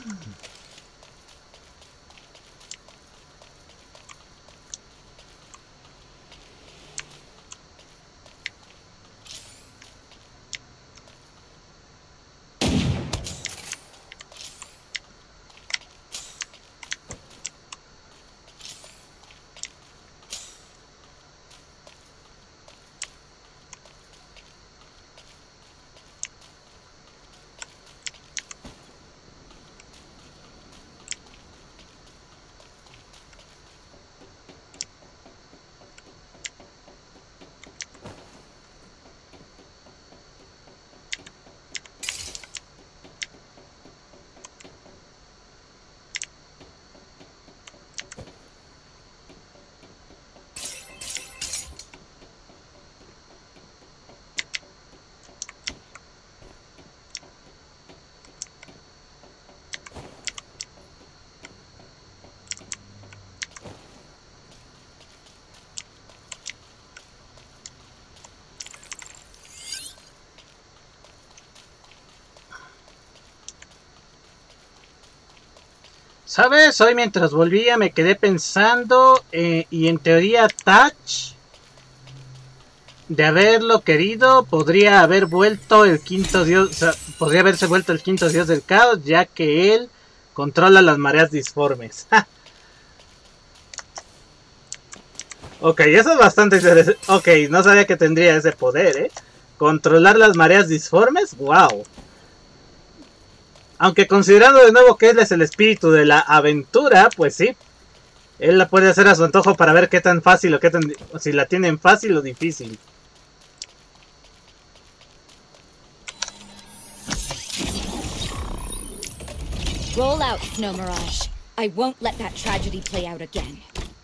¿Sabes? Hoy mientras volvía me quedé pensando y en teoría Touch, de haberlo querido, podría haber vuelto el quinto dios, o sea, podría haberse vuelto el quinto dios del caos, ya que él controla las mareas disformes. Ok, eso es bastante interesante. Ok, no sabía que tendría ese poder, ¿eh? Controlar las mareas disformes, wow. Aunque considerando de nuevo que él es el espíritu de la aventura, pues sí. Él la puede hacer a su antojo para ver qué tan fácil o qué tan... si la tienen fácil o difícil. Roll out, Snow Mirage. I won't let that tragedy play out again.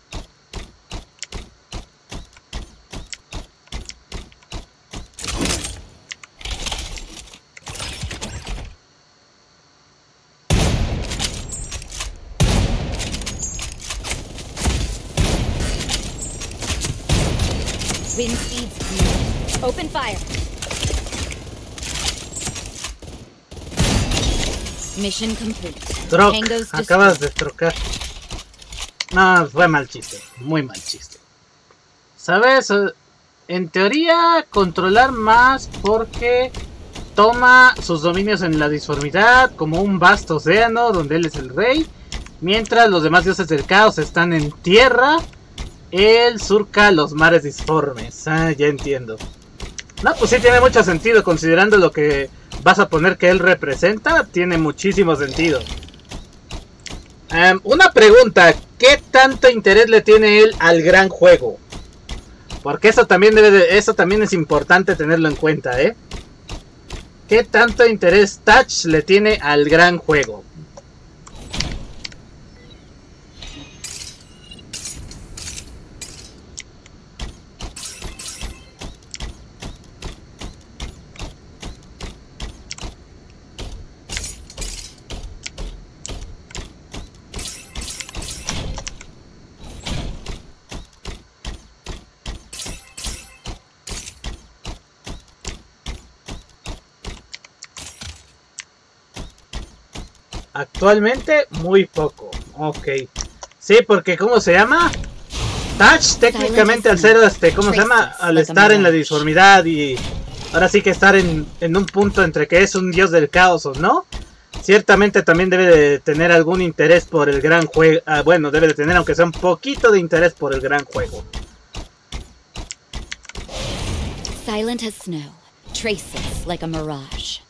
Wind speed's open fire. Mission complete. Drock, Tango's acabas de trocar. No, fue mal chiste. Muy mal chiste. ¿Sabes? En teoría, controlar más porque toma sus dominios en la disformidad como un vasto océano donde él es el rey. Mientras los demás dioses del caos están en tierra, él surca los mares disformes. Ah, ya entiendo. No, pues sí tiene mucho sentido considerando lo que vas a poner que él representa. Tiene muchísimo sentido. Una pregunta. ¿Qué tanto interés le tiene él al gran juego? Porque eso también eso también es importante tenerlo en cuenta, ¿eh? ¿Qué tanto interés Touch le tiene al gran juego? Actualmente, muy poco. Ok. Sí, porque ¿cómo se llama? Touch, técnicamente al ser, ¿cómo se llama? Al estar en la disformidad y ahora sí que estar en un punto entre que es un dios del caos o no. Ciertamente también debe de tener algún interés por el gran juego. Bueno, debe de tener aunque sea un poquito de interés por el gran juego. Silent as snow, traces like a mirage.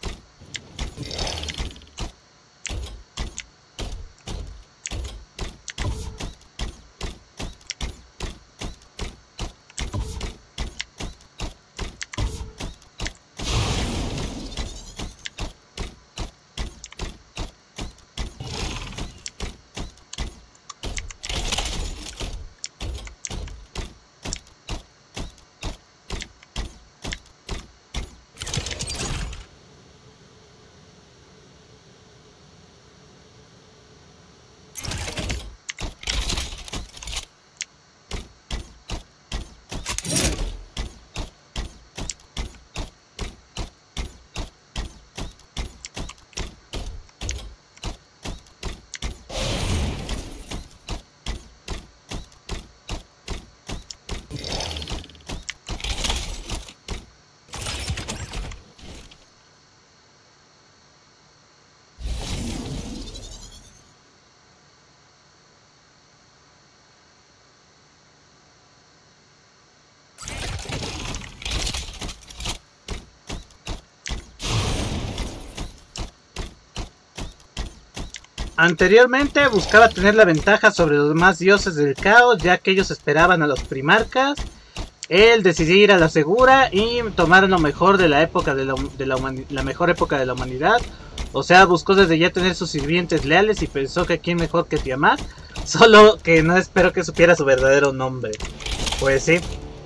Anteriormente buscaba tener la ventaja sobre los demás dioses del caos, ya que ellos esperaban a los primarcas. Él decidió ir a la segura y tomar lo mejor de la época la mejor época de la humanidad. O sea, buscó desde ya tener sus sirvientes leales y pensó que quién mejor que Tiamat. Solo que no espero que supiera su verdadero nombre. Pues sí.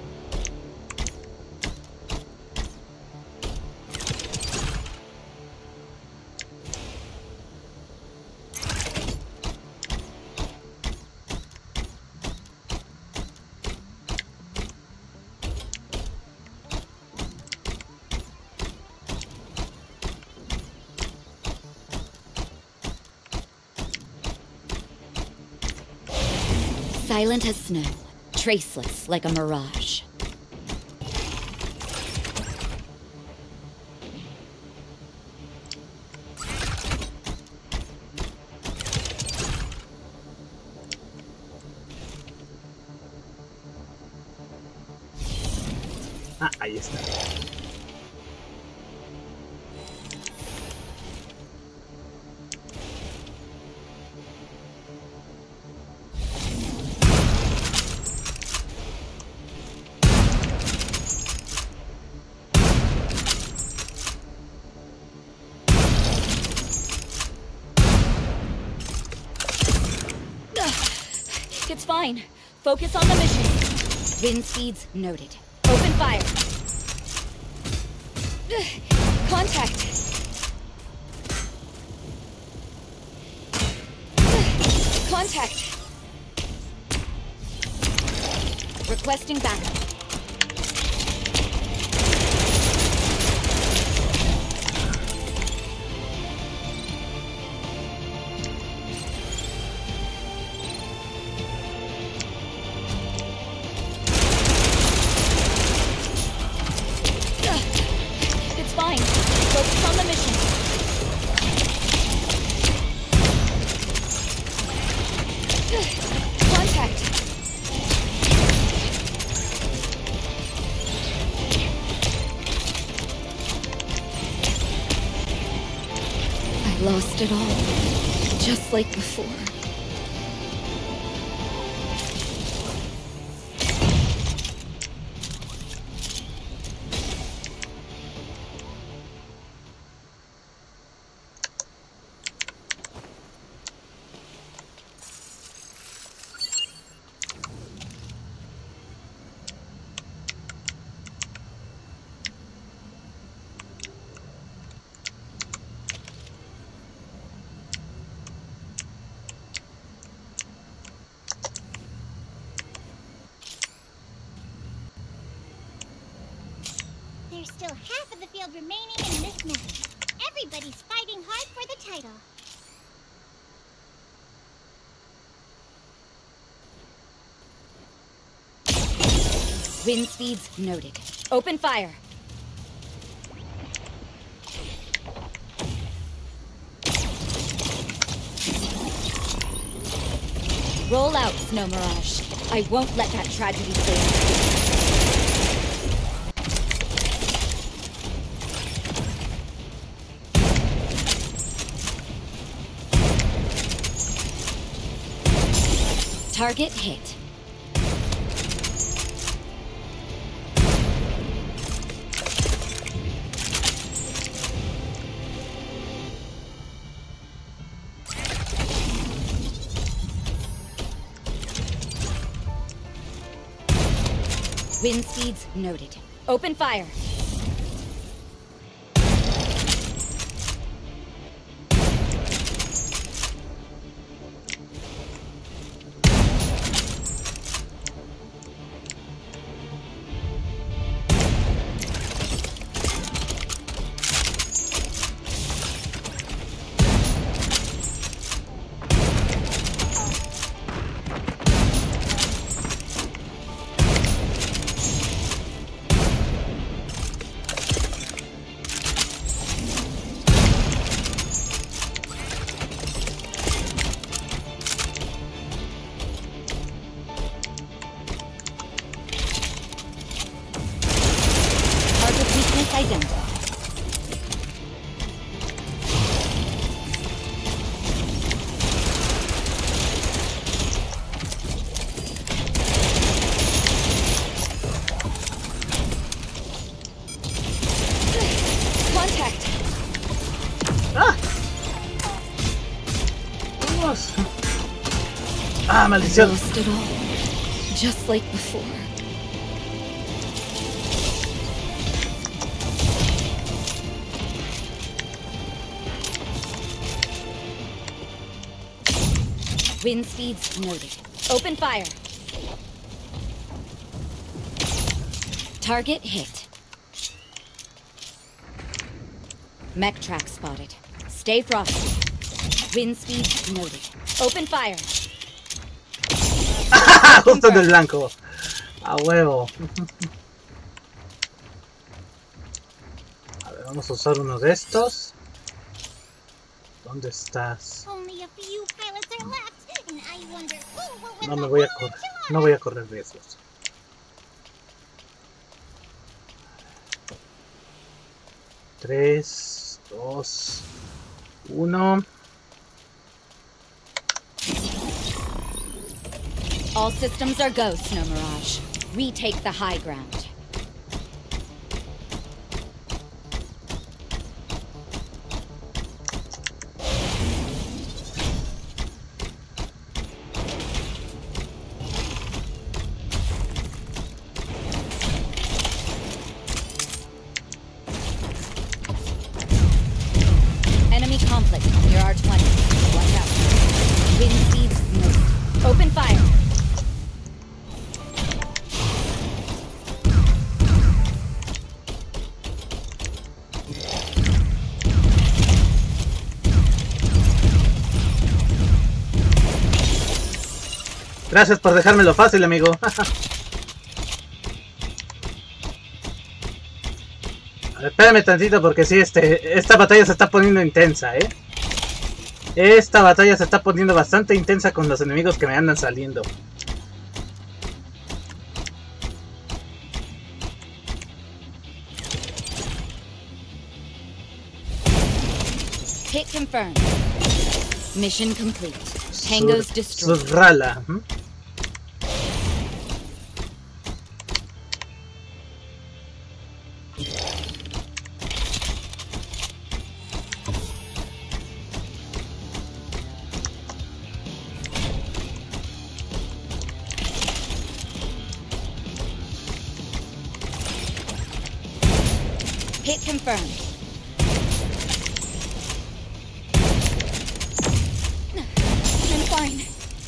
Silent as snow, traceless like a mirage. Ah, ahí está. It's fine. Focus on the mission. Wind speeds noted. Open fire. Contact. Contact. Requesting backup. It's fine. Focus on the mission. Contact. I lost it all, just like before. There's still half of the field remaining in this match. Everybody's fighting hard for the title. Wind speeds noted. Open fire. Roll out, Snow Mirage. I won't let that tragedy stand. Target hit. Wind speeds noted. Open fire. Dios. Ah, maldición. Lost it all, just like before. Wind speeds noted. Open fire. Target hit. Mech track spotted. Stay frosty. Wind speeds noted. Open fire. Justo en el blanco. A huevo. A ver, vamos a usar uno de estos. ¿Dónde estás? Only a few pilots are left, and I wonder who will win No the me voy a war correr. to No voy a correr riesgos. 3, 2, 1. All systems are go, Snow Mirage. Retake the high ground. Enemy conflict near R20. Watch out. Wind speeds noted. Open fire. Gracias por dejármelo fácil, amigo. A ver, espérame tantito porque sí, esta batalla se está poniendo intensa, ¿eh? Esta batalla se está poniendo bastante intensa con los enemigos que me andan saliendo. Hit confirmed. Mission complete. Tango's destroyed. Surrala. ¿Mm? Hit confirmed. I'm fine.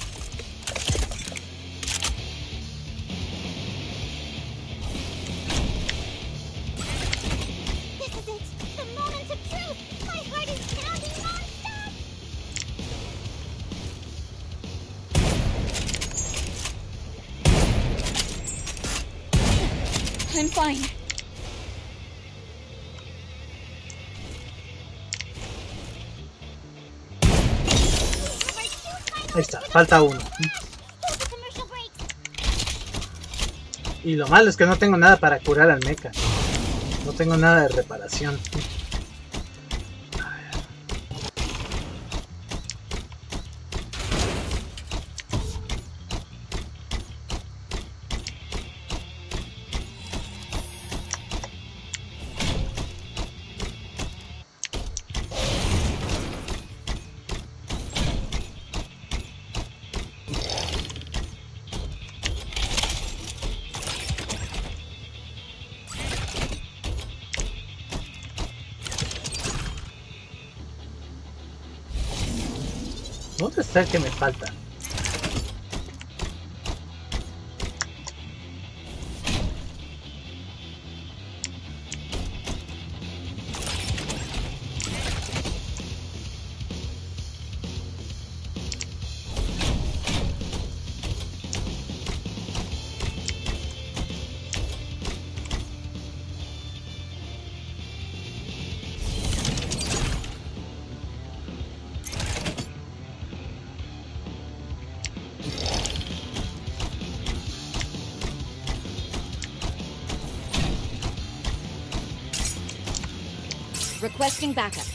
This is it! The moment of truth! My heart is pounding non-stop! I'm fine. Ahí está, falta uno. Y lo malo es que no tengo nada para curar al mecha. No tengo nada de reparación. ¿Dónde está el que me falta? Requesting backup.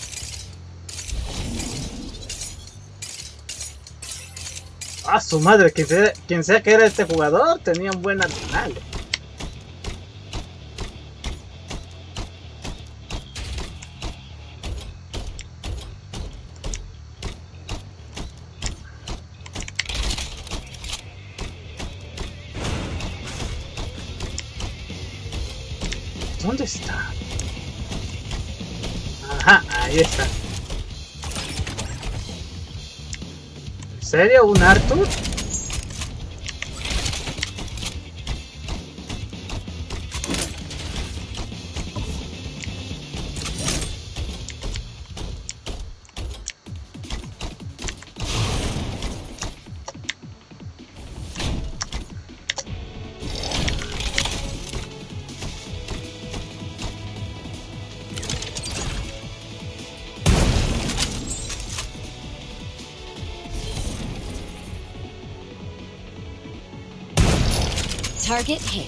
Ah, su madre, quien sea que era este jugador tenía un buen arsenal. ¿Dónde está? Ajá, ahí está. ¿En serio? ¿Un Arthur? Target hit.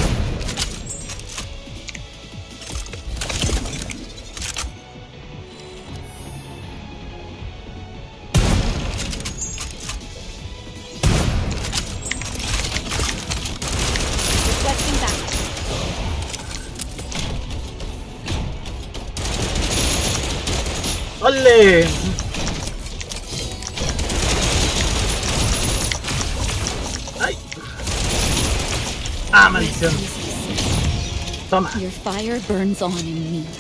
Requesting backup. ¡Ole! ¡Ay! ¡Ah, maldición! Toma. Your fire burns on in me.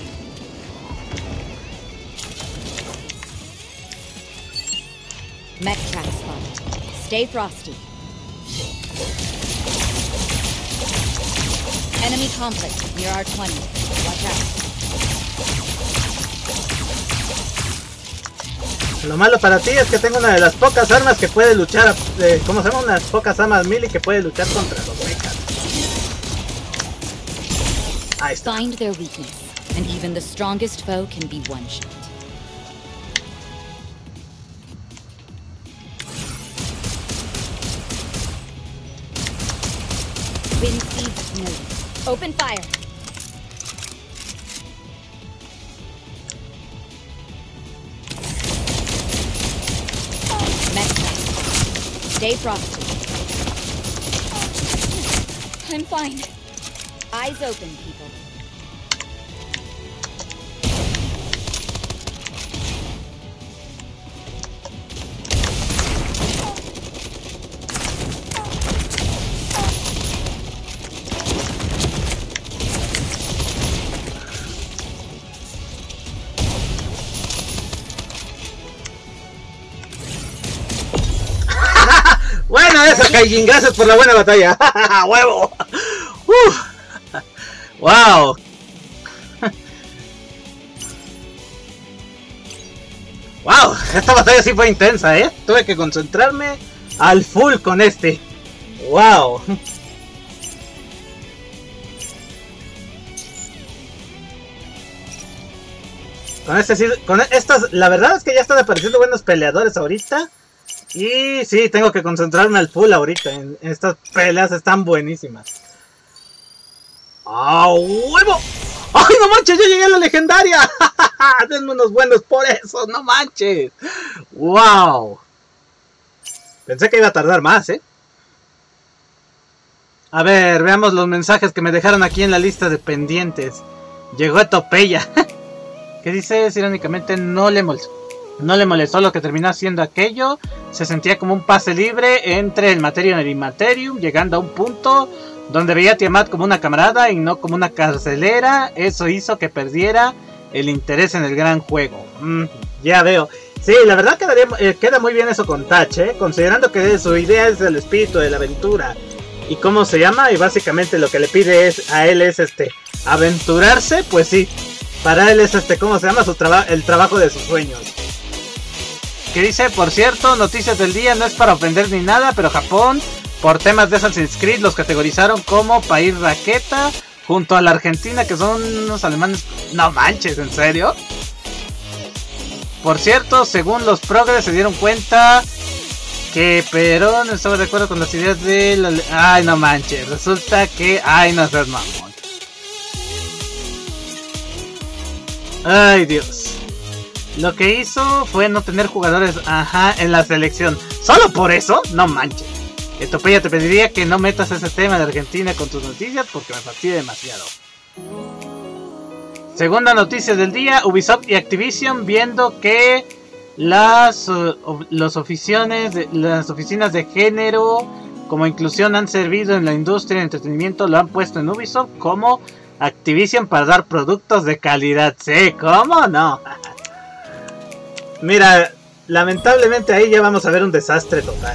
Mech track spotted. Stay frosty. Enemy conflict near R20. Watch out. Lo malo para ti es que tengo una de las pocas armas que puede luchar, ¿cómo se llama? Unas pocas armas melee que puede luchar contra los mechas. Ahí está. Find their weakness, and even the strongest foe can be one shot. Wind speed noted. Open fire. Stay frosty. I'm fine. Eyes open, people. Bueno, eso, Kaijin, gracias por la buena batalla. ¡Huevo! ¡Wow! ¡Wow! Esta batalla sí fue intensa, ¿eh? Tuve que concentrarme al full con este. ¡Wow! Con este sí, con estas, la verdad es que ya están apareciendo buenos peleadores ahorita. Y sí, tengo que concentrarme al full ahorita. En estas peleas están buenísimas. ¡Ah, huevo! ¡Ay, no manches! ¡Ya llegué a la legendaria! ¡Denme unos buenos por eso! ¡No manches! ¡Wow! Pensé que iba a tardar más, ¿eh? A ver, veamos los mensajes que me dejaron aquí en la lista de pendientes. Llegó Etopeya. ¿Qué dice? Irónicamente no le molestó lo que terminó haciendo aquello. Se sentía como un pase libre entre el Materium y el Immaterium, llegando a un punto donde veía a Tiamat como una camarada y no como una carcelera. Eso hizo que perdiera el interés en el gran juego. Ya veo. Sí, la verdad queda muy bien eso con Touch, considerando que su idea es el espíritu de la aventura. ¿Y cómo se llama? Y básicamente lo que le pide a él es aventurarse, pues sí. Para él es ¿cómo se llama? El trabajo de sus sueños. Que dice, por cierto, noticias del día, no es para ofender ni nada, pero Japón, por temas de Assassin's Creed, los categorizaron como país raqueta, junto a la Argentina, que son unos alemanes. No manches, ¿en serio? Por cierto, según los progres se dieron cuenta que Perón estaba de acuerdo con las ideas de la... Ay, no manches, resulta que... Ay, no seas mamón. Ay, Dios. Lo que hizo fue no tener jugadores, en la selección. ¿Solo por eso? No manches. Etopeya, te pediría que no metas ese tema de Argentina con tus noticias porque me fastidia demasiado. Segunda noticia del día, Ubisoft y Activision viendo que las oficinas de género como inclusión han servido en la industria de entretenimiento, lo han puesto en Ubisoft como Activision para dar productos de calidad. Sí, ¿cómo no? Mira, lamentablemente ahí ya vamos a ver un desastre total.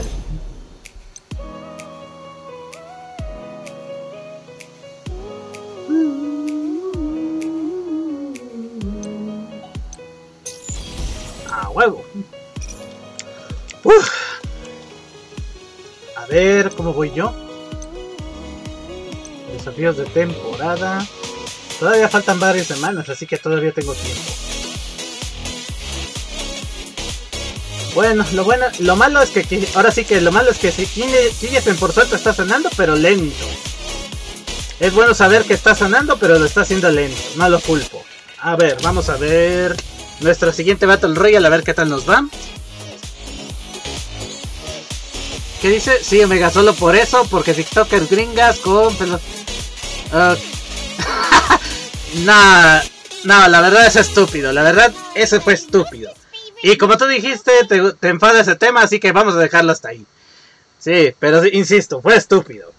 A huevo. Uf. A ver, ¿cómo voy yo? Desafíos de temporada. Todavía faltan varias semanas, así que todavía tengo tiempo. Bueno, lo malo es que ahora sí que lo malo es que si TFM por suerte está sonando, pero lento. Es bueno saber que está sonando, pero lo está haciendo lento. No lo culpo. A ver, vamos a ver nuestra siguiente Battle Royale, a ver qué tal nos va. ¿Qué dice? Sí, Omega, solo por eso, porque TikTokers gringas con pelo... No, la verdad es estúpido. La verdad, ese fue estúpido. Y como tú dijiste, te enfada ese tema, así que vamos a dejarlo hasta ahí. Sí, pero insisto, fue estúpido.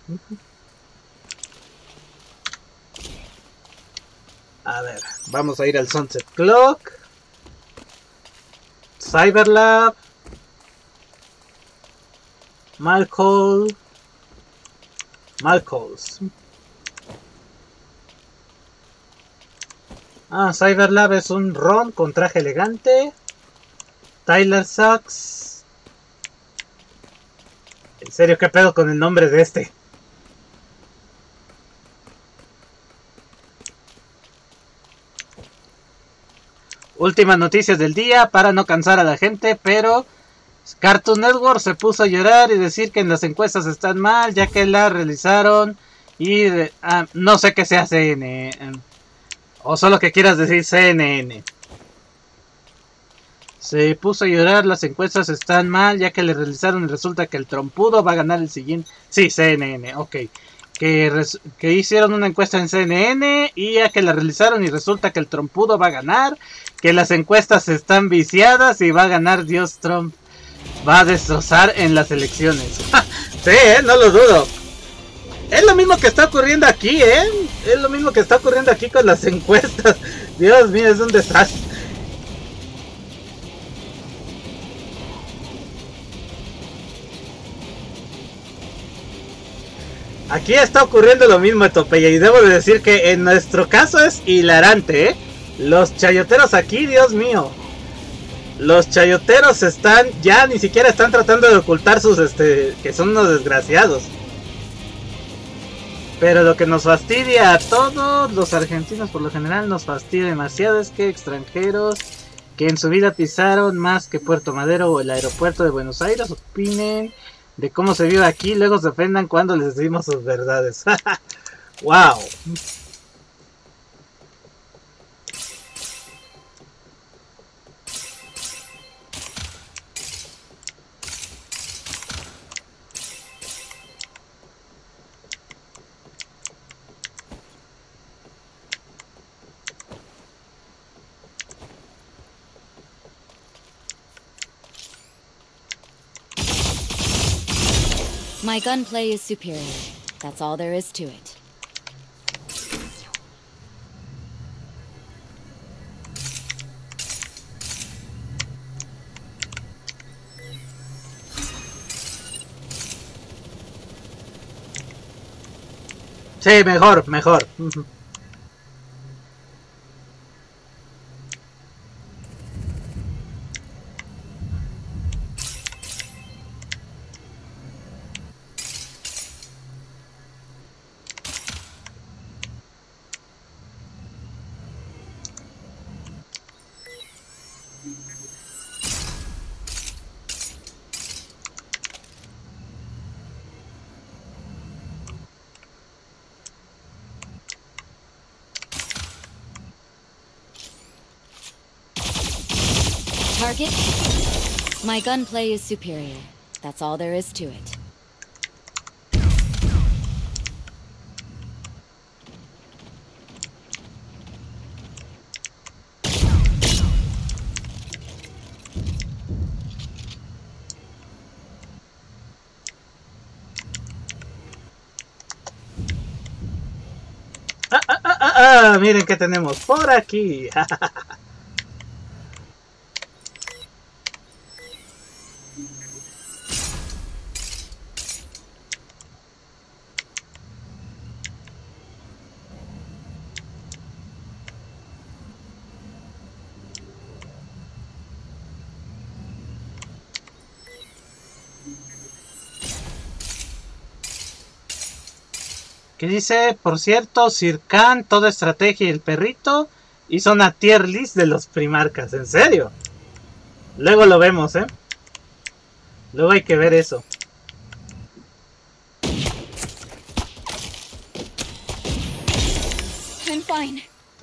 A ver, vamos a ir al Sunset Clock. Cyberlab. Malcolm. Malcolms. Cyberlab es un rom con traje elegante. Tyler Sucks. En serio, ¿qué pedo con el nombre de este? Últimas noticias del día para no cansar a la gente, pero Cartoon Network se puso a llorar y decir que en las encuestas están mal, ya que la realizaron y no sé qué sea CNN. O solo que quieras decir CNN. Se puso a llorar, las encuestas están mal, ya que le realizaron y resulta que el trompudo va a ganar el siguiente... Sí, CNN, ok. Que hicieron una encuesta en CNN y ya que la realizaron y resulta que el trompudo va a ganar. Que las encuestas están viciadas y va a ganar Dios Trump. Va a destrozar en las elecciones. Sí, no lo dudo. Es lo mismo que está ocurriendo aquí, Es lo mismo que está ocurriendo aquí con las encuestas. Dios mío, es un desastre. Aquí está ocurriendo lo mismo, Topeya, y debo de decir que en nuestro caso es hilarante, Los chayoteros aquí, Dios mío. Los chayoteros ya ni siquiera están tratando de ocultar sus, que son unos desgraciados. Pero lo que nos fastidia a todos los argentinos, por lo general nos fastidia demasiado, es que extranjeros que en su vida pisaron más que Puerto Madero o el aeropuerto de Buenos Aires opinen de cómo se vive aquí, luego se ofendan cuando les decimos sus verdades. Wow. My gunplay is superior. That's all there is to it. Sí, mejor. Target? My gunplay is superior. That's all there is to it. Miren qué tenemos por aquí. Que dice, por cierto, Sirkan, toda estrategia y el perrito hizo una tier list de los primarcas. ¿En serio? Luego lo vemos, ¿eh? Luego hay que ver eso. I'm fine.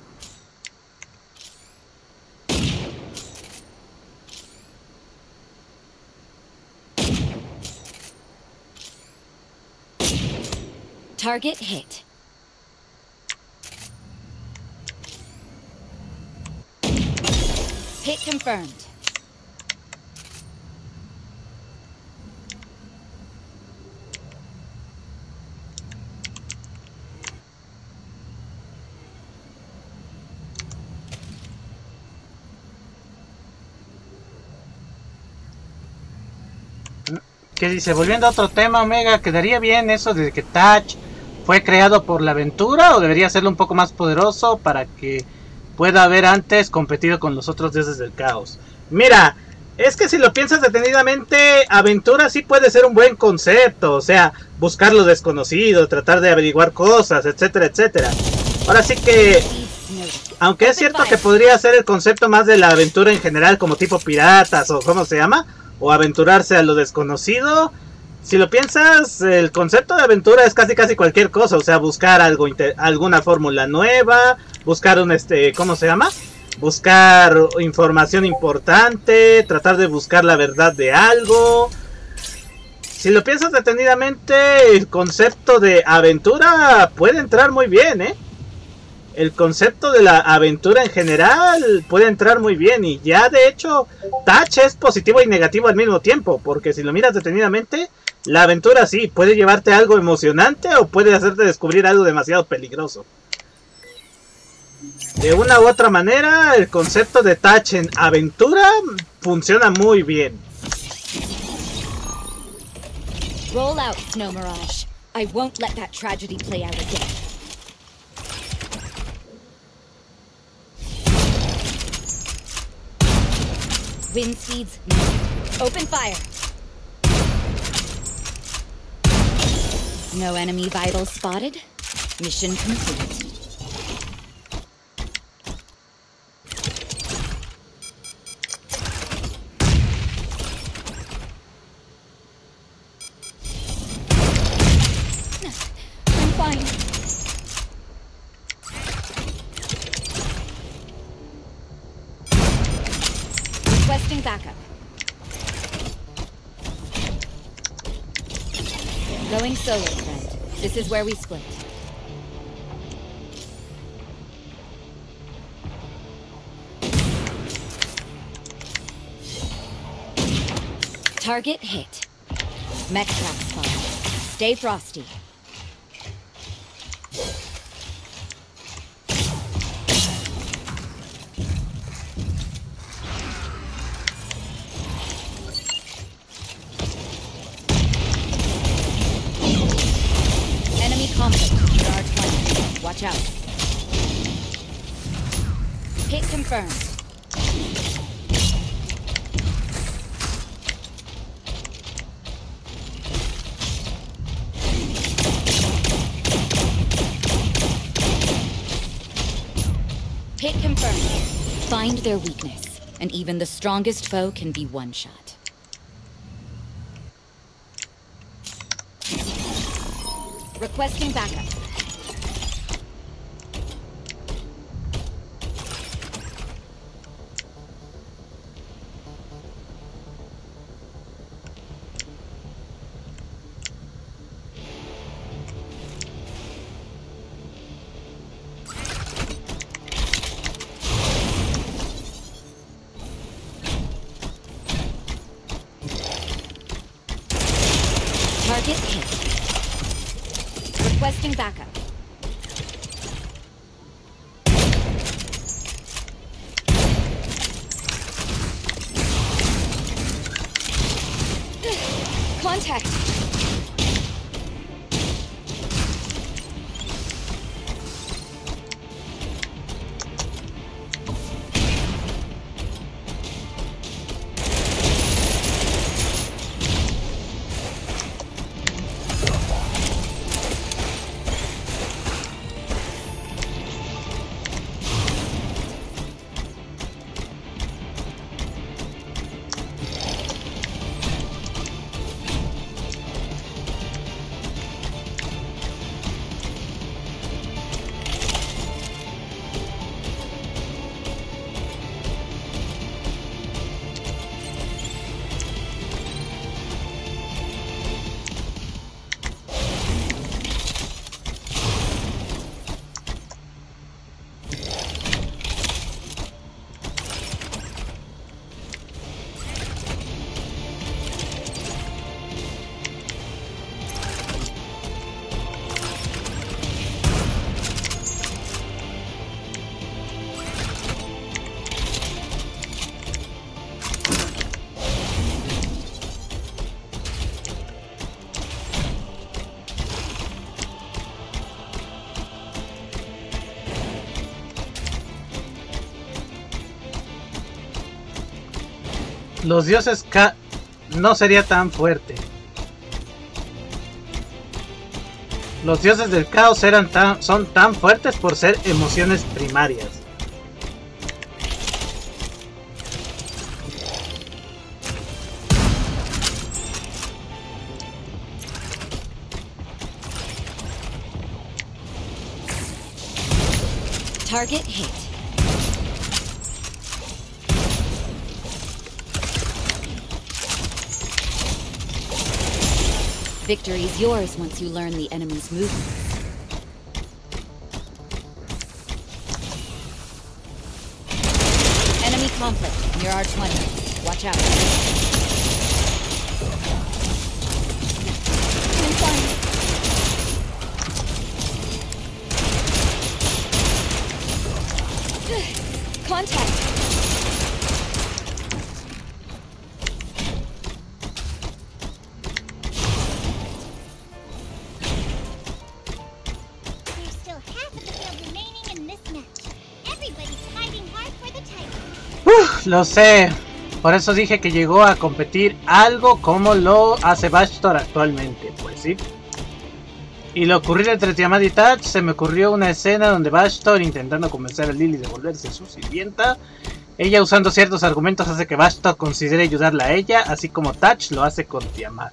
Target hit. Hit confirmed. Que dice, volviendo a otro tema, Omega, ¿quedaría bien eso de que Touch fue creado por la aventura o debería serlo un poco más poderoso para que pueda haber antes competido con los otros dioses del caos? Mira, es que si lo piensas detenidamente, aventura sí puede ser un buen concepto, o sea, buscar lo desconocido, tratar de averiguar cosas, etcétera, etcétera. Ahora sí que, aunque es cierto que podría ser el concepto más de la aventura en general, como tipo piratas o ¿cómo se llama? O aventurarse a lo desconocido. Si lo piensas, el concepto de aventura es casi cualquier cosa. O sea, buscar algo, alguna fórmula nueva. Buscar un ¿cómo se llama? Buscar información importante. Tratar de buscar la verdad de algo. Si lo piensas detenidamente, el concepto de aventura puede entrar muy bien, ¿eh? El concepto de la aventura en general puede entrar muy bien. Y ya de hecho Touch es positivo y negativo al mismo tiempo. Porque si lo miras detenidamente, la aventura sí puede llevarte a algo emocionante o puede hacerte descubrir algo demasiado peligroso. De una u otra manera, el concepto de Touch en aventura funciona muy bien. Roll out, Snow Mirage. I won't let that tragedy play out again. Wind speeds. Open fire. No enemy vitals spotted. Mission complete. I'm fine. Requesting backup. Going solo, friend. This is where we split. Target hit. Mech trap spotted. Stay frosty. Enemy conflict. R20. Watch out. Hit confirmed. Hit confirmed. Find their weakness, and even the strongest foe can be one-shot. Requesting backup. Target hit. Requesting backup. Contact! Los dioses no sería tan fuerte. Los dioses del caos son tan fuertes por ser emociones primarias. Target hit. Victory is yours once you learn the enemy's movements. Enemy conflict near R20. Watch out. Contact. There's still half of the field remaining in this match. Everybody's fighting hard for the title. Lo sé. Por eso dije que llegó a competir algo como lo hace Bashtor actualmente. Pues sí. Y lo ocurrido entre Tiamat y Touch, se me ocurrió una escena donde Bashtor intentando convencer a Lily de volverse su sirvienta. Ella usando ciertos argumentos hace que Bashtor considere ayudarla a ella, así como Touch lo hace con Tiamat.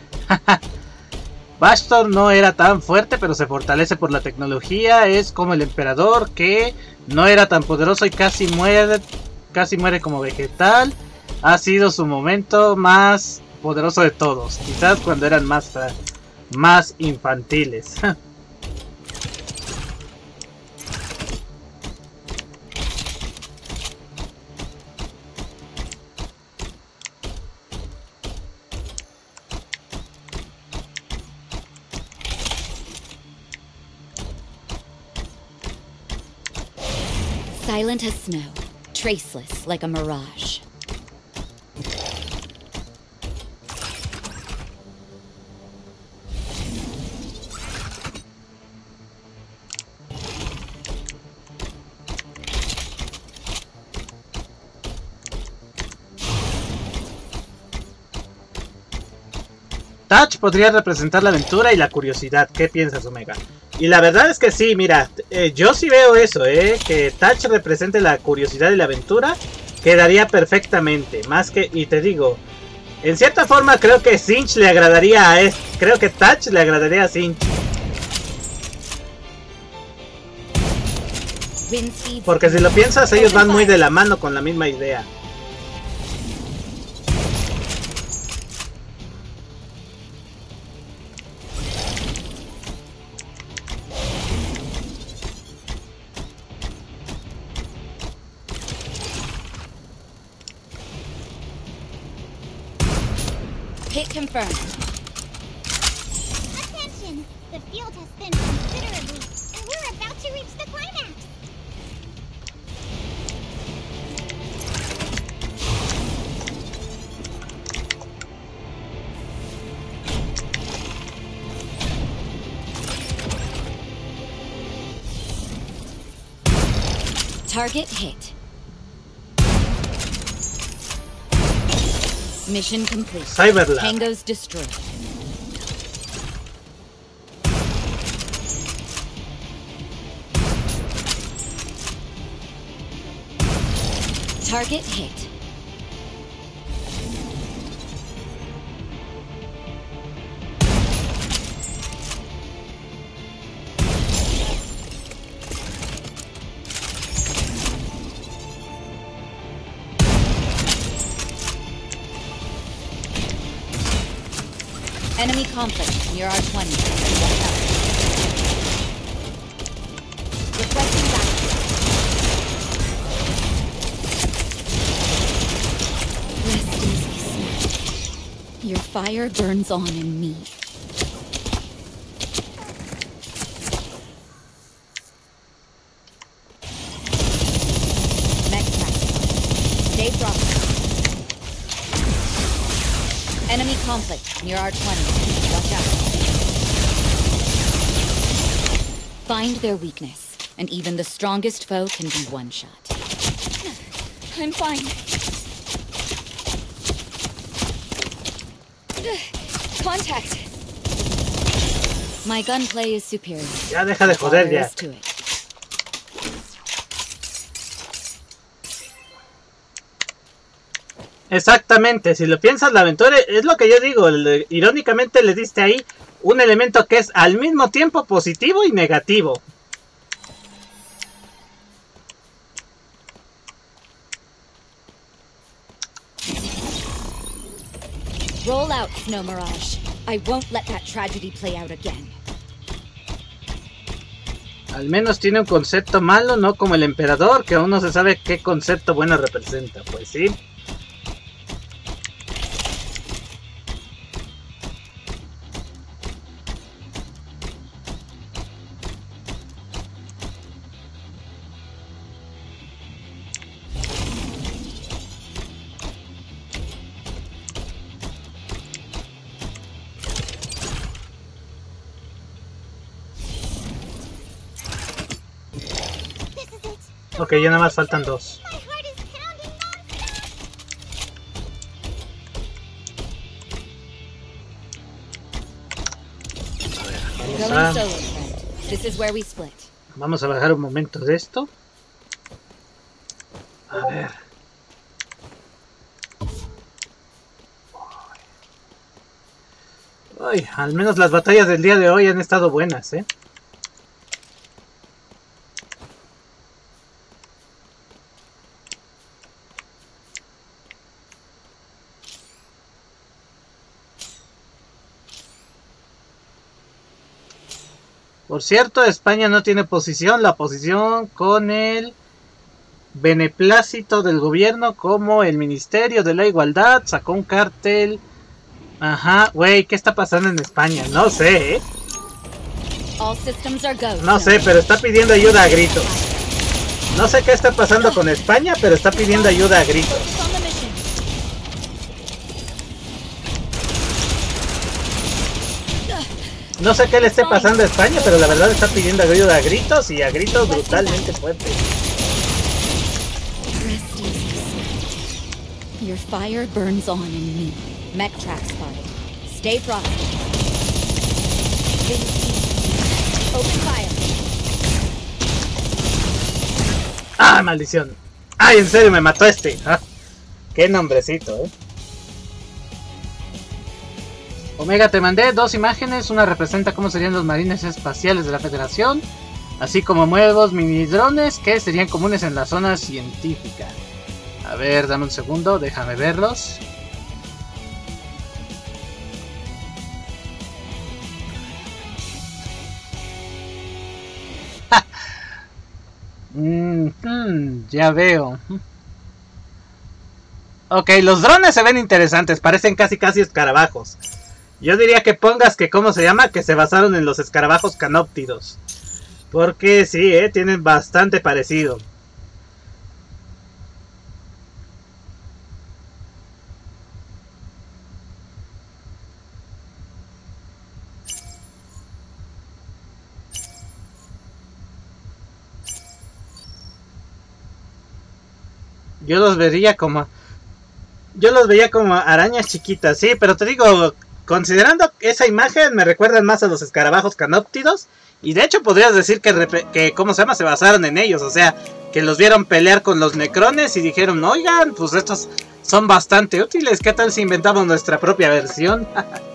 Bashtor no era tan fuerte, pero se fortalece por la tecnología. Es como el emperador, que no era tan poderoso y casi muere como vegetal. Ha sido su momento más poderoso de todos, quizás cuando eran más infantiles. Silent as snow, traceless like a mirage. Touch podría representar la aventura y la curiosidad. ¿Qué piensas, Omega? Y la verdad es que sí, mira, yo sí veo eso, que Touch represente la curiosidad y la aventura, quedaría perfectamente. Más que, y te digo, en cierta forma creo que Sinch le agradaría a creo que Touch le agradaría a Sinch. Porque si lo piensas, ellos van muy de la mano con la misma idea. Hit confirmed. Attention! The field has thinned considerably, and we're about to reach the climax. Target hit. Mission complete. Cyberlab. Tango's destroyed. Target hit. Enemy conflict near R20. Watch out. Requesting backup. Rest easy, Snatch. Your fire burns on in me. Mech track. Stay frosty. Enemy conflict near R20. Watch out. Find their weakness, and even the strongest foe can be one shot. I'm fine. Contact. My gunplay is superior. Ya deja de joder All there ya. is to it. Exactamente, si lo piensas, la aventura es lo que yo digo. Irónicamente le diste ahí un elemento que es al mismo tiempo positivo y negativo. Roll out, Snow Mirage. I won't let that tragedy play out again. Al menos tiene un concepto malo, no como el emperador, que aún no se sabe qué concepto bueno representa. Pues sí. This is it. Ok, ya nada más faltan dos. My heart is pounding nonstop. Vamos Going a, solo, friend. This is where we split. vamos a bajar un momento de esto. A ver. Ay, al menos las batallas del día de hoy han estado buenas, ¿eh? Por cierto, España no tiene posición. La posición con el beneplácito del gobierno, como el Ministerio de la Igualdad sacó un cartel. Ajá, güey, ¿qué está pasando en España? No sé, ¿eh? All systems are go. No sé, pero está pidiendo ayuda a gritos. No sé qué está pasando con España, pero está pidiendo ayuda a gritos. Focus on the mission. No sé qué le esté pasando a España, pero la verdad está pidiendo ayuda a gritos y a gritos brutalmente fuertes. Rest easy, Snatch. Your fire burns on in me. Mech track spotted. Stay frosty. Open fire. ¡Ah, maldición! ¡Ay, en serio, me mató este! Ah, ¡qué nombrecito, eh! Omega, te mandé dos imágenes. Una representa cómo serían los marines espaciales de la Federación, así como nuevos mini drones que serían comunes en la zona científica. A ver, dame un segundo, déjame verlos. Ya veo. Ok, los drones se ven interesantes, parecen casi escarabajos. Yo diría que pongas que, ¿cómo se llama? Que se basaron en los escarabajos canóptidos. Porque sí, tienen bastante parecido. Yo los veía como arañas chiquitas, sí, pero te digo, considerando esa imagen me recuerdan más a los escarabajos canóptidos. Y de hecho podrías decir que ¿cómo se llama? Se basaron en ellos, o sea, que los vieron pelear con los necrones y dijeron, oigan, pues estos son bastante útiles, ¿qué tal si inventamos nuestra propia versión?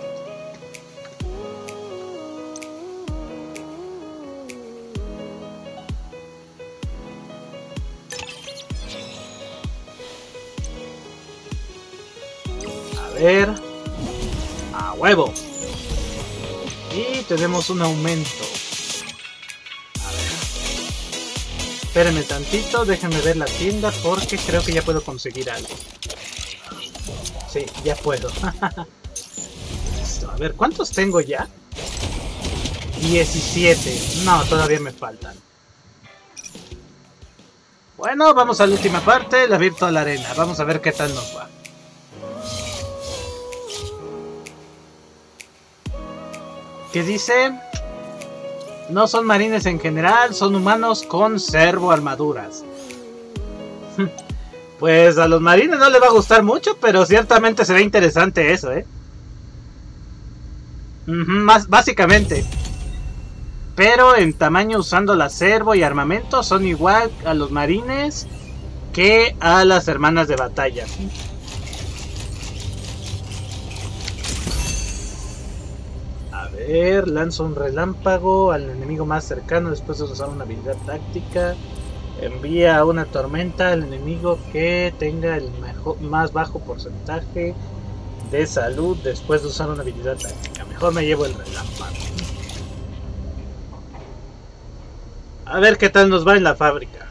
A ver, a huevo. Y tenemos un aumento. Espérenme tantito, déjenme ver la tienda porque creo que ya puedo conseguir algo. Sí, ya puedo. Listo, a ver, ¿cuántos tengo ya? 17. No, todavía me faltan. Bueno, vamos a la última parte, la Virtual Arena. Vamos a ver qué tal nos va. ¿Qué dice? No son marines en general, son humanos con servo armaduras. Pues a los marines no les va a gustar mucho, pero ciertamente se ve interesante eso, básicamente. Pero en tamaño usando la servo y armamento son igual a los marines que a las hermanas de batalla. Lanza un relámpago al enemigo más cercano después de usar una habilidad táctica. Envía una tormenta al enemigo que tenga el más bajo porcentaje de salud después de usar una habilidad táctica. Mejor me llevo el relámpago. A ver qué tal nos va en la fábrica.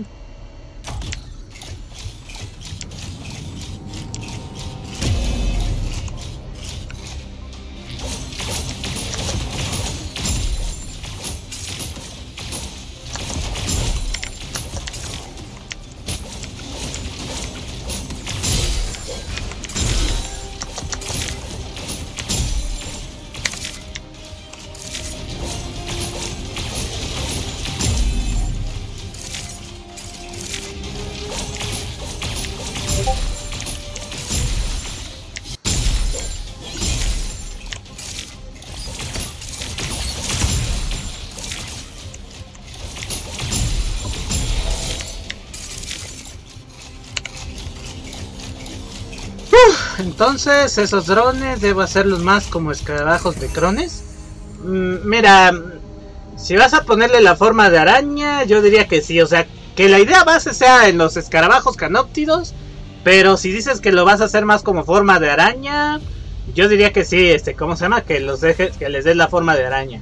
Entonces, esos drones debo hacerlos más como escarabajos de crones. Mira, si vas a ponerle la forma de araña, yo diría que sí. O sea, que la idea base sea en los escarabajos canóptidos. Pero si dices que lo vas a hacer más como forma de araña, yo diría que sí, ¿cómo se llama? Que los dejes, que les des la forma de araña.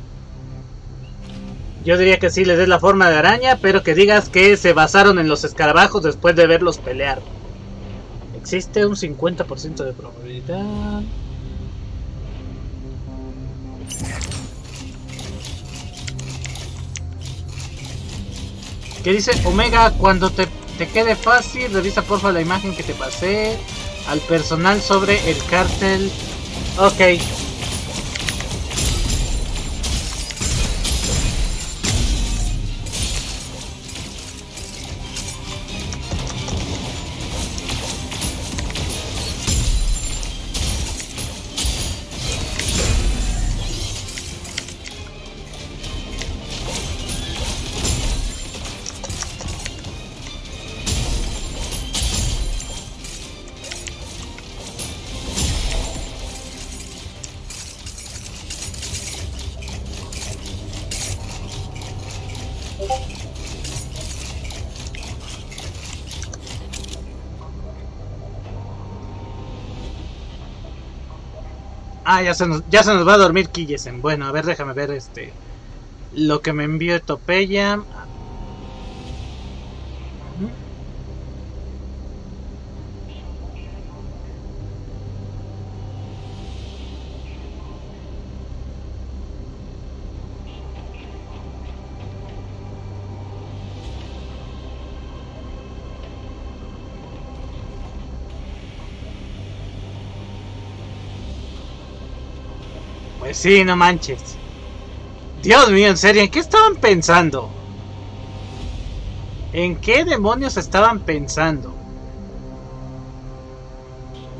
Yo diría que sí, les des la forma de araña, pero que digas que se basaron en los escarabajos después de verlos pelear. Existe un 50% de probabilidad. ¿Qué dice? Omega, cuando te quede fácil, revisa porfa la imagen que te pasé al personal sobre el cártel. Ok. Ah, ya se nos va a dormir Killesen. Bueno, a ver, déjame ver lo que me envió Topeya. Pues sí, no manches. Dios mío, en serio, ¿en qué estaban pensando? ¿En qué demonios estaban pensando?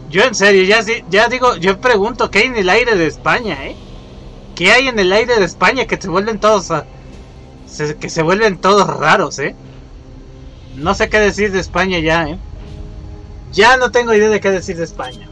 Yo en serio, ya digo, yo pregunto, ¿qué hay en el aire de España, ¿Qué hay en el aire de España que se vuelven todos que se vuelven todos raros, No sé qué decir de España ya, Ya no tengo idea de qué decir de España.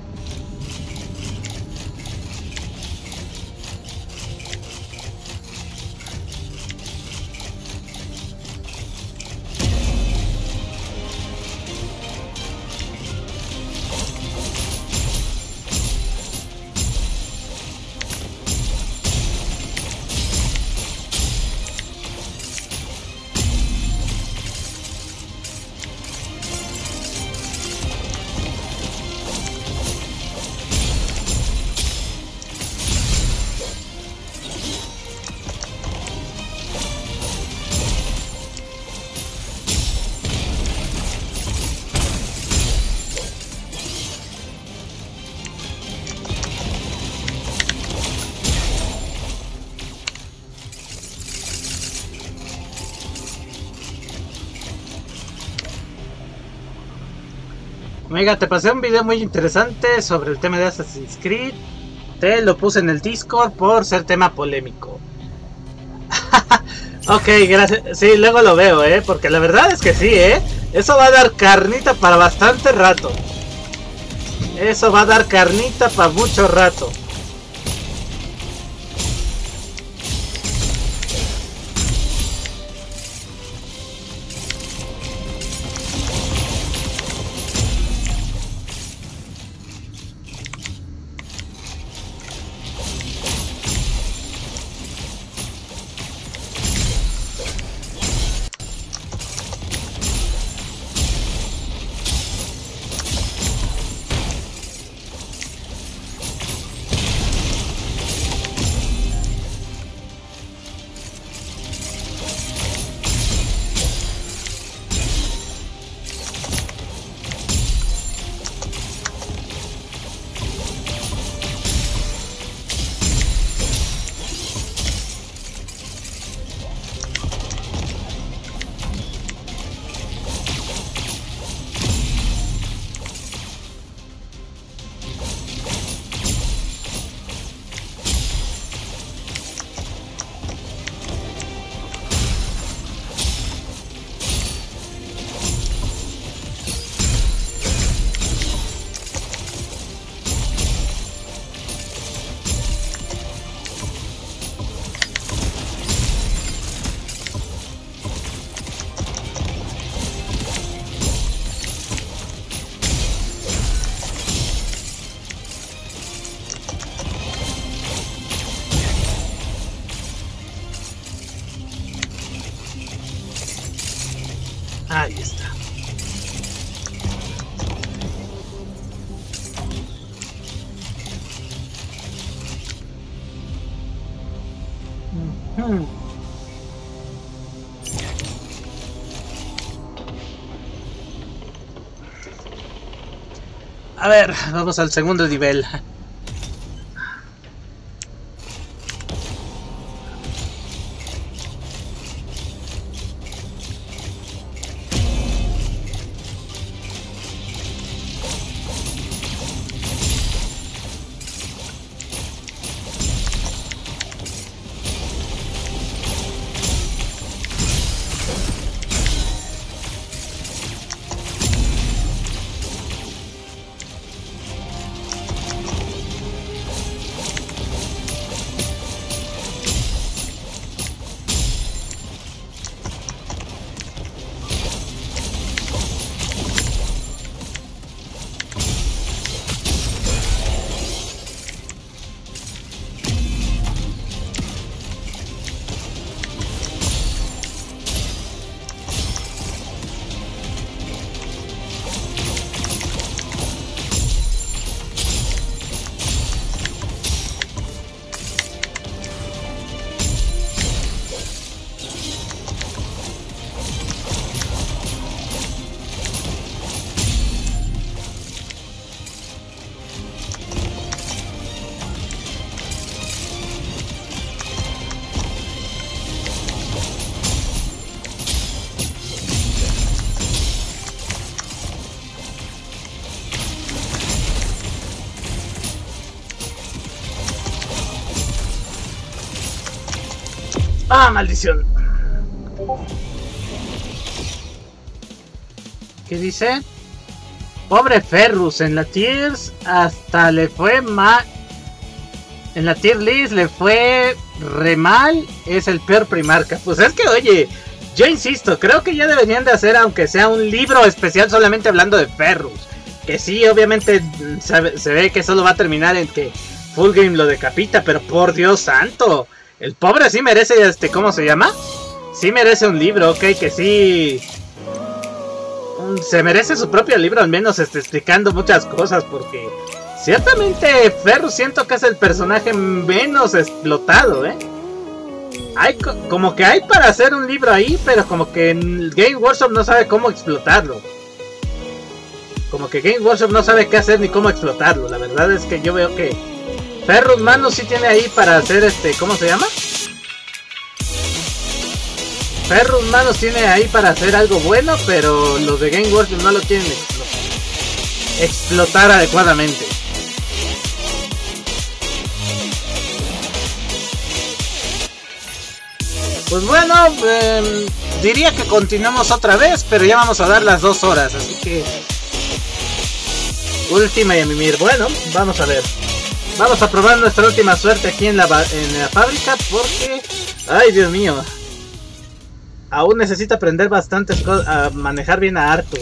Omega, te pasé un video muy interesante sobre el tema de Assassin's Creed. Te lo puse en el Discord por ser tema polémico. Ok, gracias. Sí, luego lo veo, porque la verdad es que sí, eso va a dar carnita para bastante rato. Eso va a dar carnita para mucho rato. Ahí está. A ver, vamos al segundo nivel. Ah, maldición. ¿Qué dice? Pobre Ferrus, en la tiers hasta le fue mal. En la tier list le fue re mal. Es el peor Primarca. Pues es que, oye, yo insisto, creo que ya deberían de hacer, aunque sea un libro especial solamente hablando de Ferrus. Que sí, obviamente se ve que solo va a terminar en que Fulgrim lo decapita, pero por Dios santo, el pobre sí merece, ¿cómo se llama? Sí merece un libro, ok, que sí... Se merece su propio libro, al menos explicando muchas cosas, porque ciertamente Ferrus siento que es el personaje menos explotado, Hay como que hay para hacer un libro ahí, pero como que Game Workshop no sabe cómo explotarlo. Como que Game Workshop no sabe qué hacer ni cómo explotarlo. La verdad es que yo veo que Ferrus Manus sí tiene ahí para hacer ¿cómo se llama? Ferrus Manus tiene ahí para hacer algo bueno, pero los de Game Workshop no lo quieren explotar adecuadamente. Pues bueno, diría que continuamos otra vez, pero ya vamos a dar las 2 horas, así que... Última y a mimir. Bueno, vamos a ver. Vamos a probar nuestra última suerte aquí en la fábrica, porque... Ay, Dios mío. Aún necesito aprender bastantes cosas, a manejar bien a Arthur.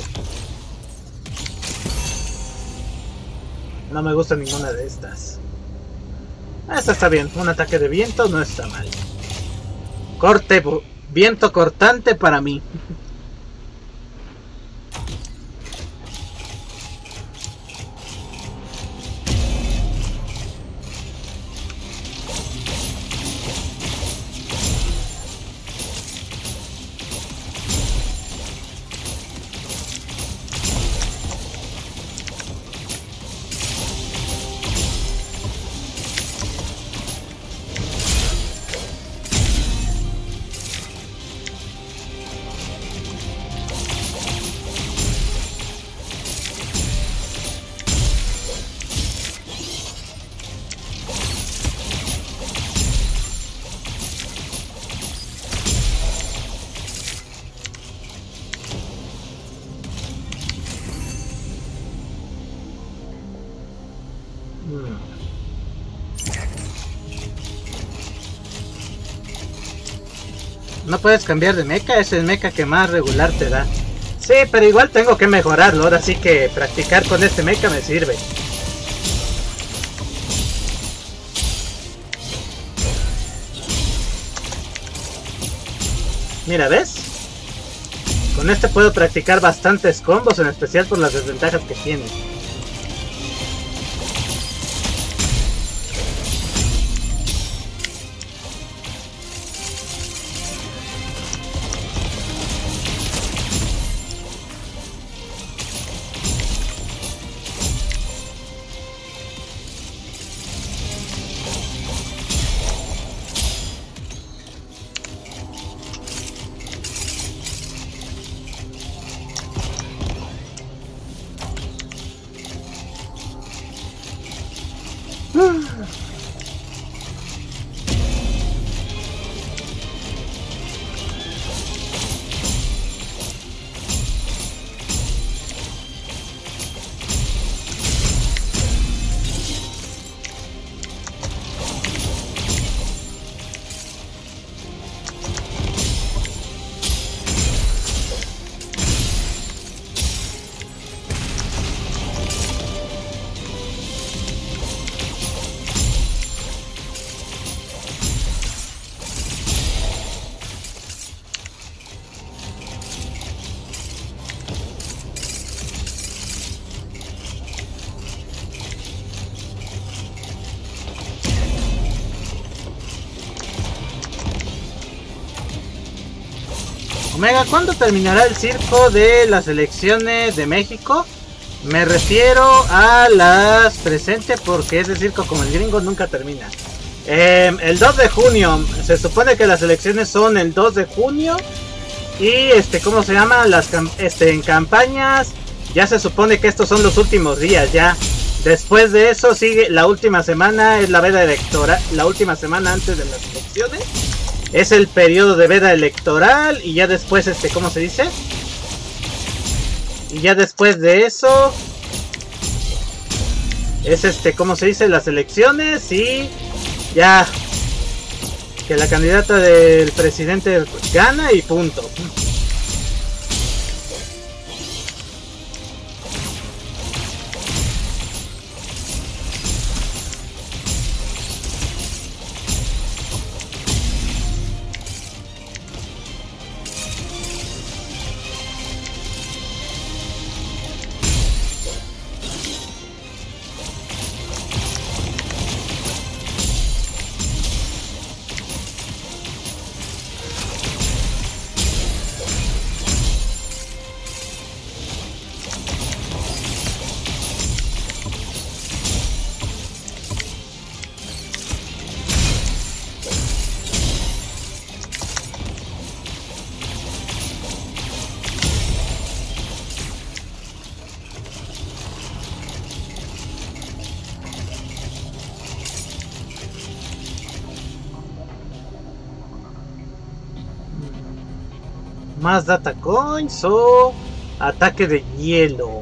No me gusta ninguna de estas. Esta está bien, un ataque de viento no está mal. Viento cortante para mí. No puedes cambiar de mecha, es el mecha que más regular te da. Sí, pero igual tengo que mejorarlo, ahora sí que practicar con este mecha me sirve. Mira, ¿ves? Con este puedo practicar bastantes combos, en especial por las desventajas que tiene. Omega, ¿cuándo terminará el circo de las elecciones de México? Me refiero a las presentes porque ese circo como el gringo nunca termina. El 2 de junio, se supone que las elecciones son el 2 de junio. Y ¿cómo se llama? En campañas ya se supone que estos son los últimos días ya. Después de eso sigue la última semana, es la veda electoral, la última semana antes de las elecciones. es el periodo de veda electoral y ya después ¿cómo se dice? Y ya después de eso es ¿cómo se dice? Las elecciones y ya que la candidata del presidente gana y punto. Más data coins o ataque de hielo.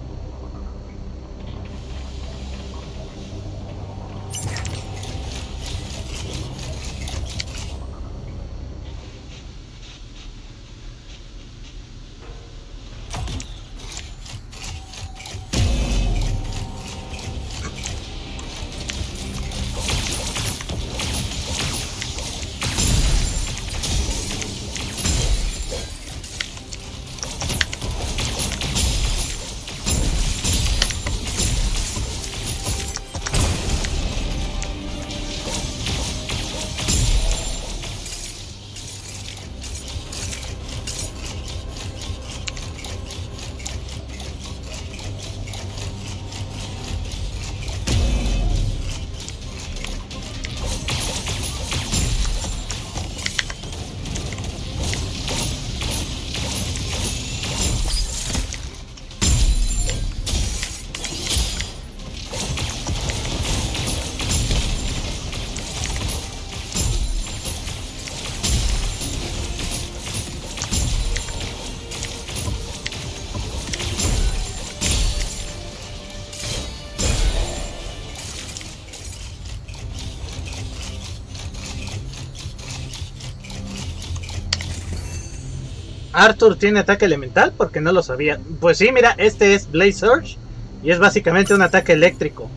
Arthur tiene ataque elemental porque no lo sabía. Pues sí, mira, este es Blaze Surge y es básicamente un ataque eléctrico.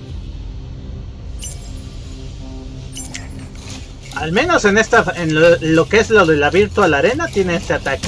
Al menos en lo que es lo de la Virtual Arena tiene este ataque.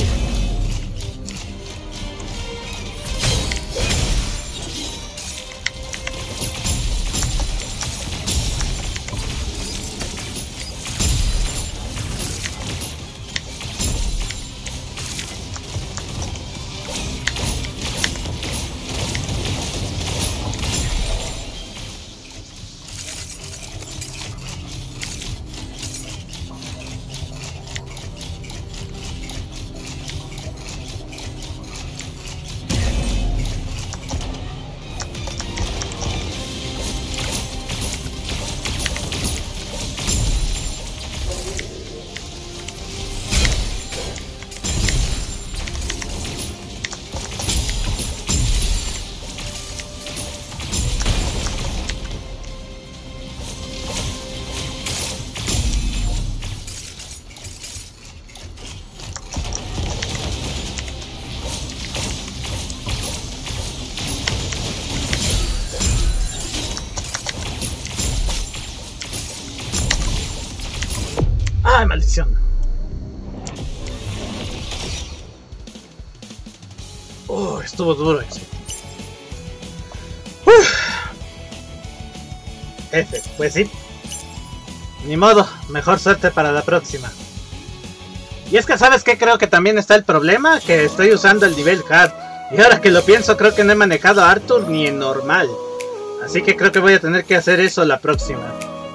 ¡Ay, maldición! Estuvo duro eso. F, pues sí. Ni modo, mejor suerte para la próxima. Y es que, ¿sabes qué? Creo que también está el problema, que estoy usando el nivel hard. Y ahora que lo pienso, creo que no he manejado a Arthur ni en normal. Así que creo que voy a tener que hacer eso la próxima.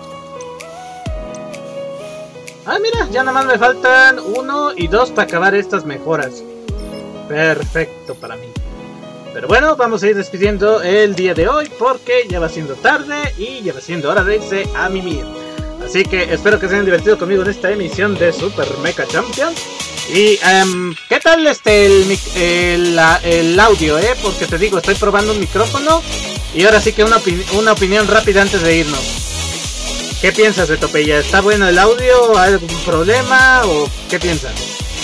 Ah, mira, ya nada más me faltan 1 y 2 para acabar estas mejoras. Perfecto para mí. Pero bueno, vamos a ir despidiendo el día de hoy porque ya va siendo tarde y ya va siendo hora de irse a mimir. Así que espero que se hayan divertido conmigo en esta emisión de Super Mecha Champions. Y, ¿qué tal el audio, Porque te digo, estoy probando un micrófono. Y ahora sí que una opinión rápida antes de irnos. ¿Qué piensas, Betopeya? ¿Está bueno el audio? ¿Hay algún problema? ¿O qué piensas?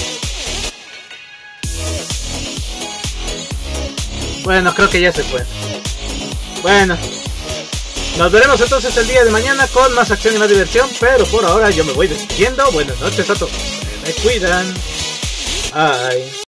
Bueno, creo que ya se fue. Bueno, nos veremos entonces el día de mañana con más acción y más diversión. Pero por ahora yo me voy despidiendo. Buenas noches a todos. Se me cuidan. Bye.